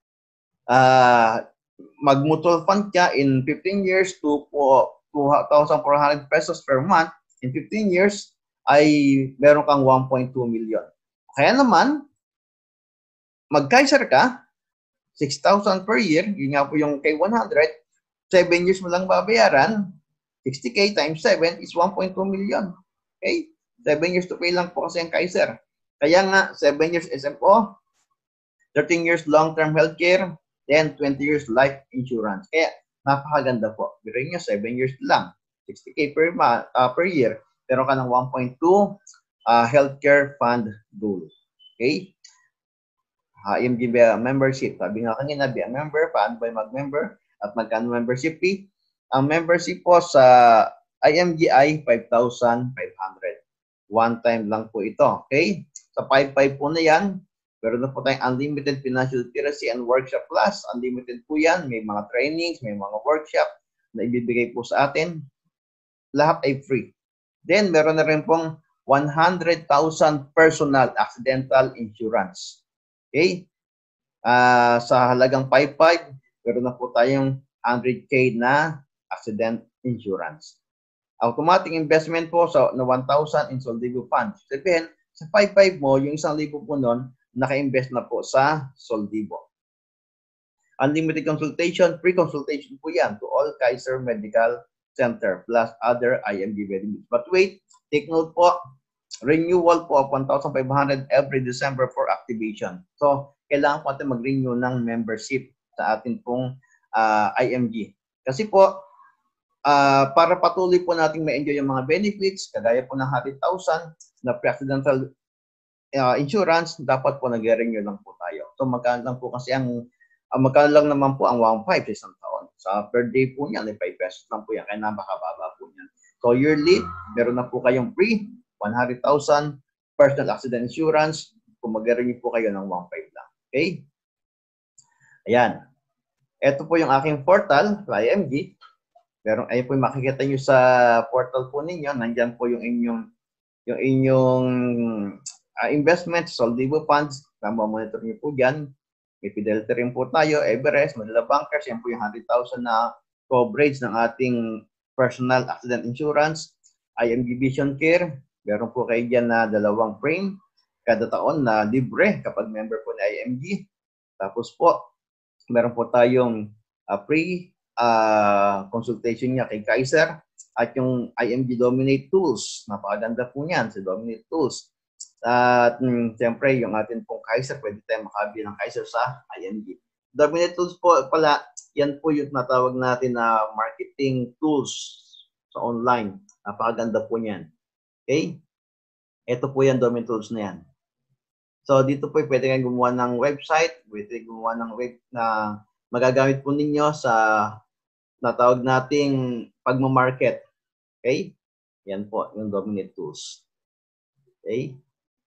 mag-mutual fund ka in 15 years to 2,400 pesos per month. In 15 years, ay meron kang 1.2 million. Kaya naman, mag-Kaiser ka, 6,000 per year, yun nga po yung kay 100, 7 years mo lang babayaran, 60K times 7 is 1.2 million. Okay? 7 years to pay lang po kasi ang Kaiser. Kaya nga, 7 years SMO, 13 years long-term healthcare, then 20 years life insurance. Kaya, napakaganda po. Birin nyo, 7 years lang. 60K per year. Pero ka ng 1.2 healthcare fund goal. Okay? IMG membership. Sabi nga kanina, be a member. Paano ba mag-member? At magkano membership fee? Ang membership po sa IMGI, 5,500. One time lang po ito. Okay? Sa 5,500 po na yan, meron na po tayong unlimited financial literacy and workshop class. Unlimited po yan. May mga trainings, may mga workshop na ibibigay po sa atin. Lahat ay free. Then, meron na rin pong 100,000 personal accidental insurance. Okay? Sa halagang 5,500, meron na po tayong 100K na accident insurance. Automatic investment po sa 1,000 in Soldivo Fund. Sabihin, sa 5,500 mo, yung 1,000 po nun, naka-invest na po sa Soldivo. Unlimited consultation, free consultation po yan to all Kaiser Medical Center plus other IMG benefits. But wait, take note po, renewal po of 1,500 every December for activation. So, kailangan po natin mag-renew ng membership sa atin pong IMG. Kasi po, para patuloy po nating ma-enjoy yung mga benefits, kagaya po ng 100,000 na pre-accidental insurance, dapat po nag-renew lang po tayo. So, magkano lang po kasi magkano lang naman po ang 1.5 sa isang taon. Sa per day po niyan, 5 pesos lang po yan. Kaya napakababa po niyan. So, yearly, meron na po kayong free 100,000 personal accident insurance kung mag-renew po kayo ng 1.5 lang. Okay? Ayan. Ito po yung aking portal, IMG. Pero ayun po yung makikita nyo sa portal po ninyo. Nandyan po yung inyong investments, Soldivo funds. Monitor nyo po dyan. May Fidelity rin po tayo, Everest, Manila Bankers. Yan po yung 100,000 na coverage ng ating personal accident insurance. IMG Vision Care. Meron po kayo dyan na 2 frame kada taon na libre kapag member po na IMG. Tapos po, meron po tayong free consultation niya kay Kaiser at yung IMG Dominate Tools. Napakaganda po niyan sa Dominate Tools. At siyempre, yung atin pong Kaiser, pwede tayo makabili ng Kaiser sa IMG. Dominate Tools po pala, yan po yung natawag natin na marketing tools sa online. Napakaganda po niyan. Okay? Ito po yan, Dominate Tools na yan. So, dito po pwede kayong gumawa ng website, pwede gumawa ng web na magagamit po ninyo sa natawag nating pagmamarket. Okay? Yan po, yung Dominate Tools. Okay?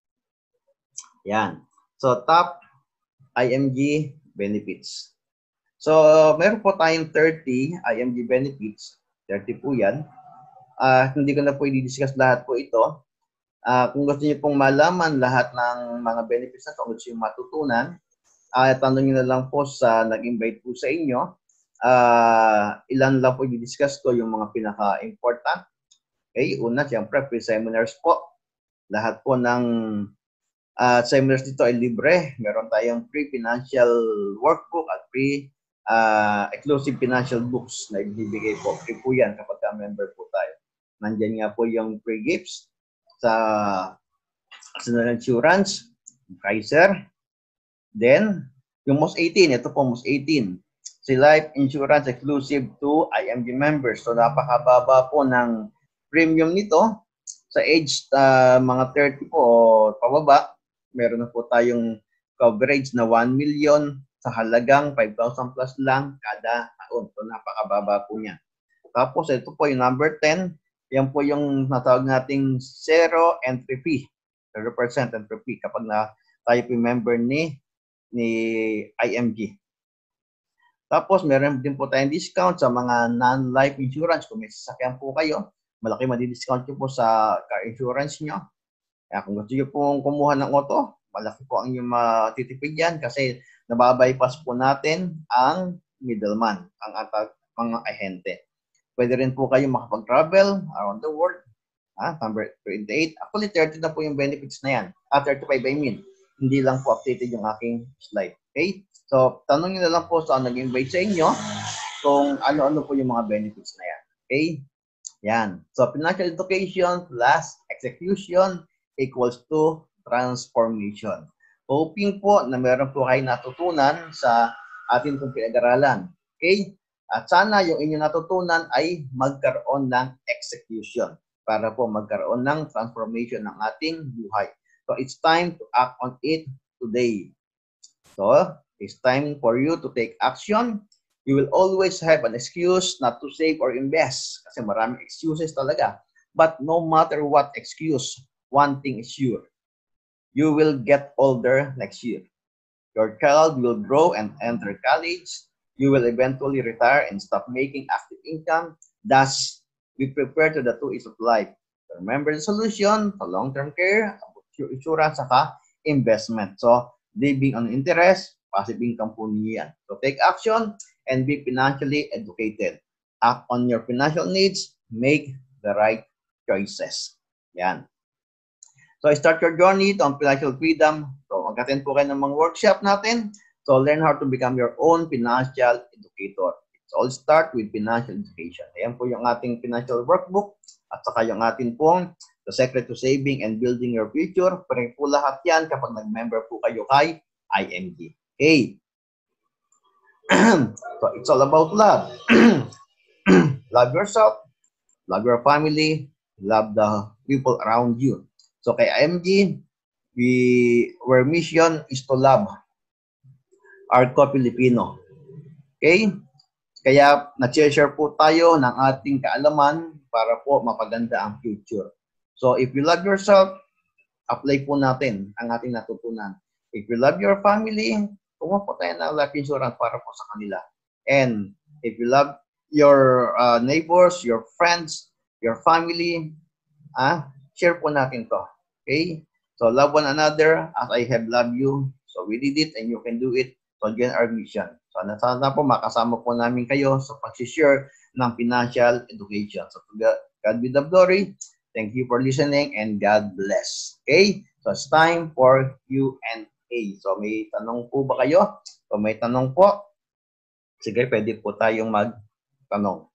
Yan. So, top IMG benefits. So, meron po tayong 30 IMG benefits. 30 po yan. Hindi ko na po i-discuss lahat po ito. Kung gusto niyo pong malaman lahat ng mga benefits na ito, kung gusto niyo matutunan, tanong niyo na lang po sa nag-invite po sa inyo. Ilan lang po i-discuss ko yung mga pinaka-important. Okay, una, siyempre, pre-seminars po. Lahat po ng At seminars dito ay libre. Meron tayong free financial workbook at free exclusive financial books na ibibigay po. Free po yan kapag member po tayo. Nandyan nga po yung free gifts sa National Insurance, Kaiser. Then, yung MOS 18, ito po MOS 18. Si Life Insurance exclusive to IMG members. So, napakababa po ng premium nito. Sa age mga 30 po o pababa, meron na po tayong coverage na 1 million sa halagang 5,000 plus lang kada taon. So, napakababa po niya. Tapos, ito po yung number 10. Yan po yung natawag nating zero entry fee. 0% entry fee kapag tayo po member ni IMG. Tapos, meron din po tayong discount sa mga non-life insurance. Kung may sasakyan po kayo, malaki madi-discount nyo po sa car insurance nyo. Kaya kung gusto nyo pong kumuha ng auto, malaki po ang inyong matitipid yan kasi nababypass po natin ang middleman, ang mga ahente. Pwede rin po kayo makapag-travel around the world. Number 28. Actually, 30 na po yung benefits na yan. 35 I mean. Hindi lang po updated yung aking slide. Okay? So, tanong nyo na lang po sa nag-invite sa inyo kung ano-ano po yung mga benefits na yan. Okay? Yan. So, financial education plus execution equals to transformation. Hoping po na meron po kayo natutunan sa ating pong pinag-aralan. Okay? At sana yung inyong natutunan ay magkaroon ng execution para po magkaroon ng transformation ng ating buhay. So, it's time to act on it today. So, it's time for you to take action. You will always have an excuse not to save or invest kasi maraming excuses talaga. But no matter what excuse, one thing is sure. You will get older next year. Your child will grow and enter college. You will eventually retire and stop making active income. Thus, we prepare to the 2 E's of life. Remember the solution to long-term care, insurance, saka investment. So, living on interest, passive income po niyan. So, take action and be financially educated. Act on your financial needs, make the right choices. Yan. So, start your journey to financial freedom. So, mag-attend po kayo ng mga workshop natin. So, learn how to become your own financial educator. It's all start with financial education. Ayan po yung ating financial workbook at saka yung ating pong The Secret to Saving and Building Your Future. Pero po lahat yan kapag nag-member po kayo kay IMG. Okay. So, it's all about love. Love yourself, love your family, love the people around you. So, kay IMG, our mission is to love our co-Filipino. Okay? Kaya, na-share po tayo ng ating kaalaman para po mapaganda ang future. So, if you love yourself, apply po natin ang ating natutunan. If you love your family, kumuha po tayo ng life insurance para po sa kanila. And if you love your neighbors, your friends, your family, share po natin to. Okay? So, love one another as I have loved you. So, we did it and you can do it. So, again, our mission. So, sana po makasama po namin kayo sa pag-share ng financial education. So, God be the glory. Thank you for listening and God bless. Okay? So, it's time for Q&A. So, may tanong po ba kayo? So, may tanong po. Sige, pwede po tayong magtanong.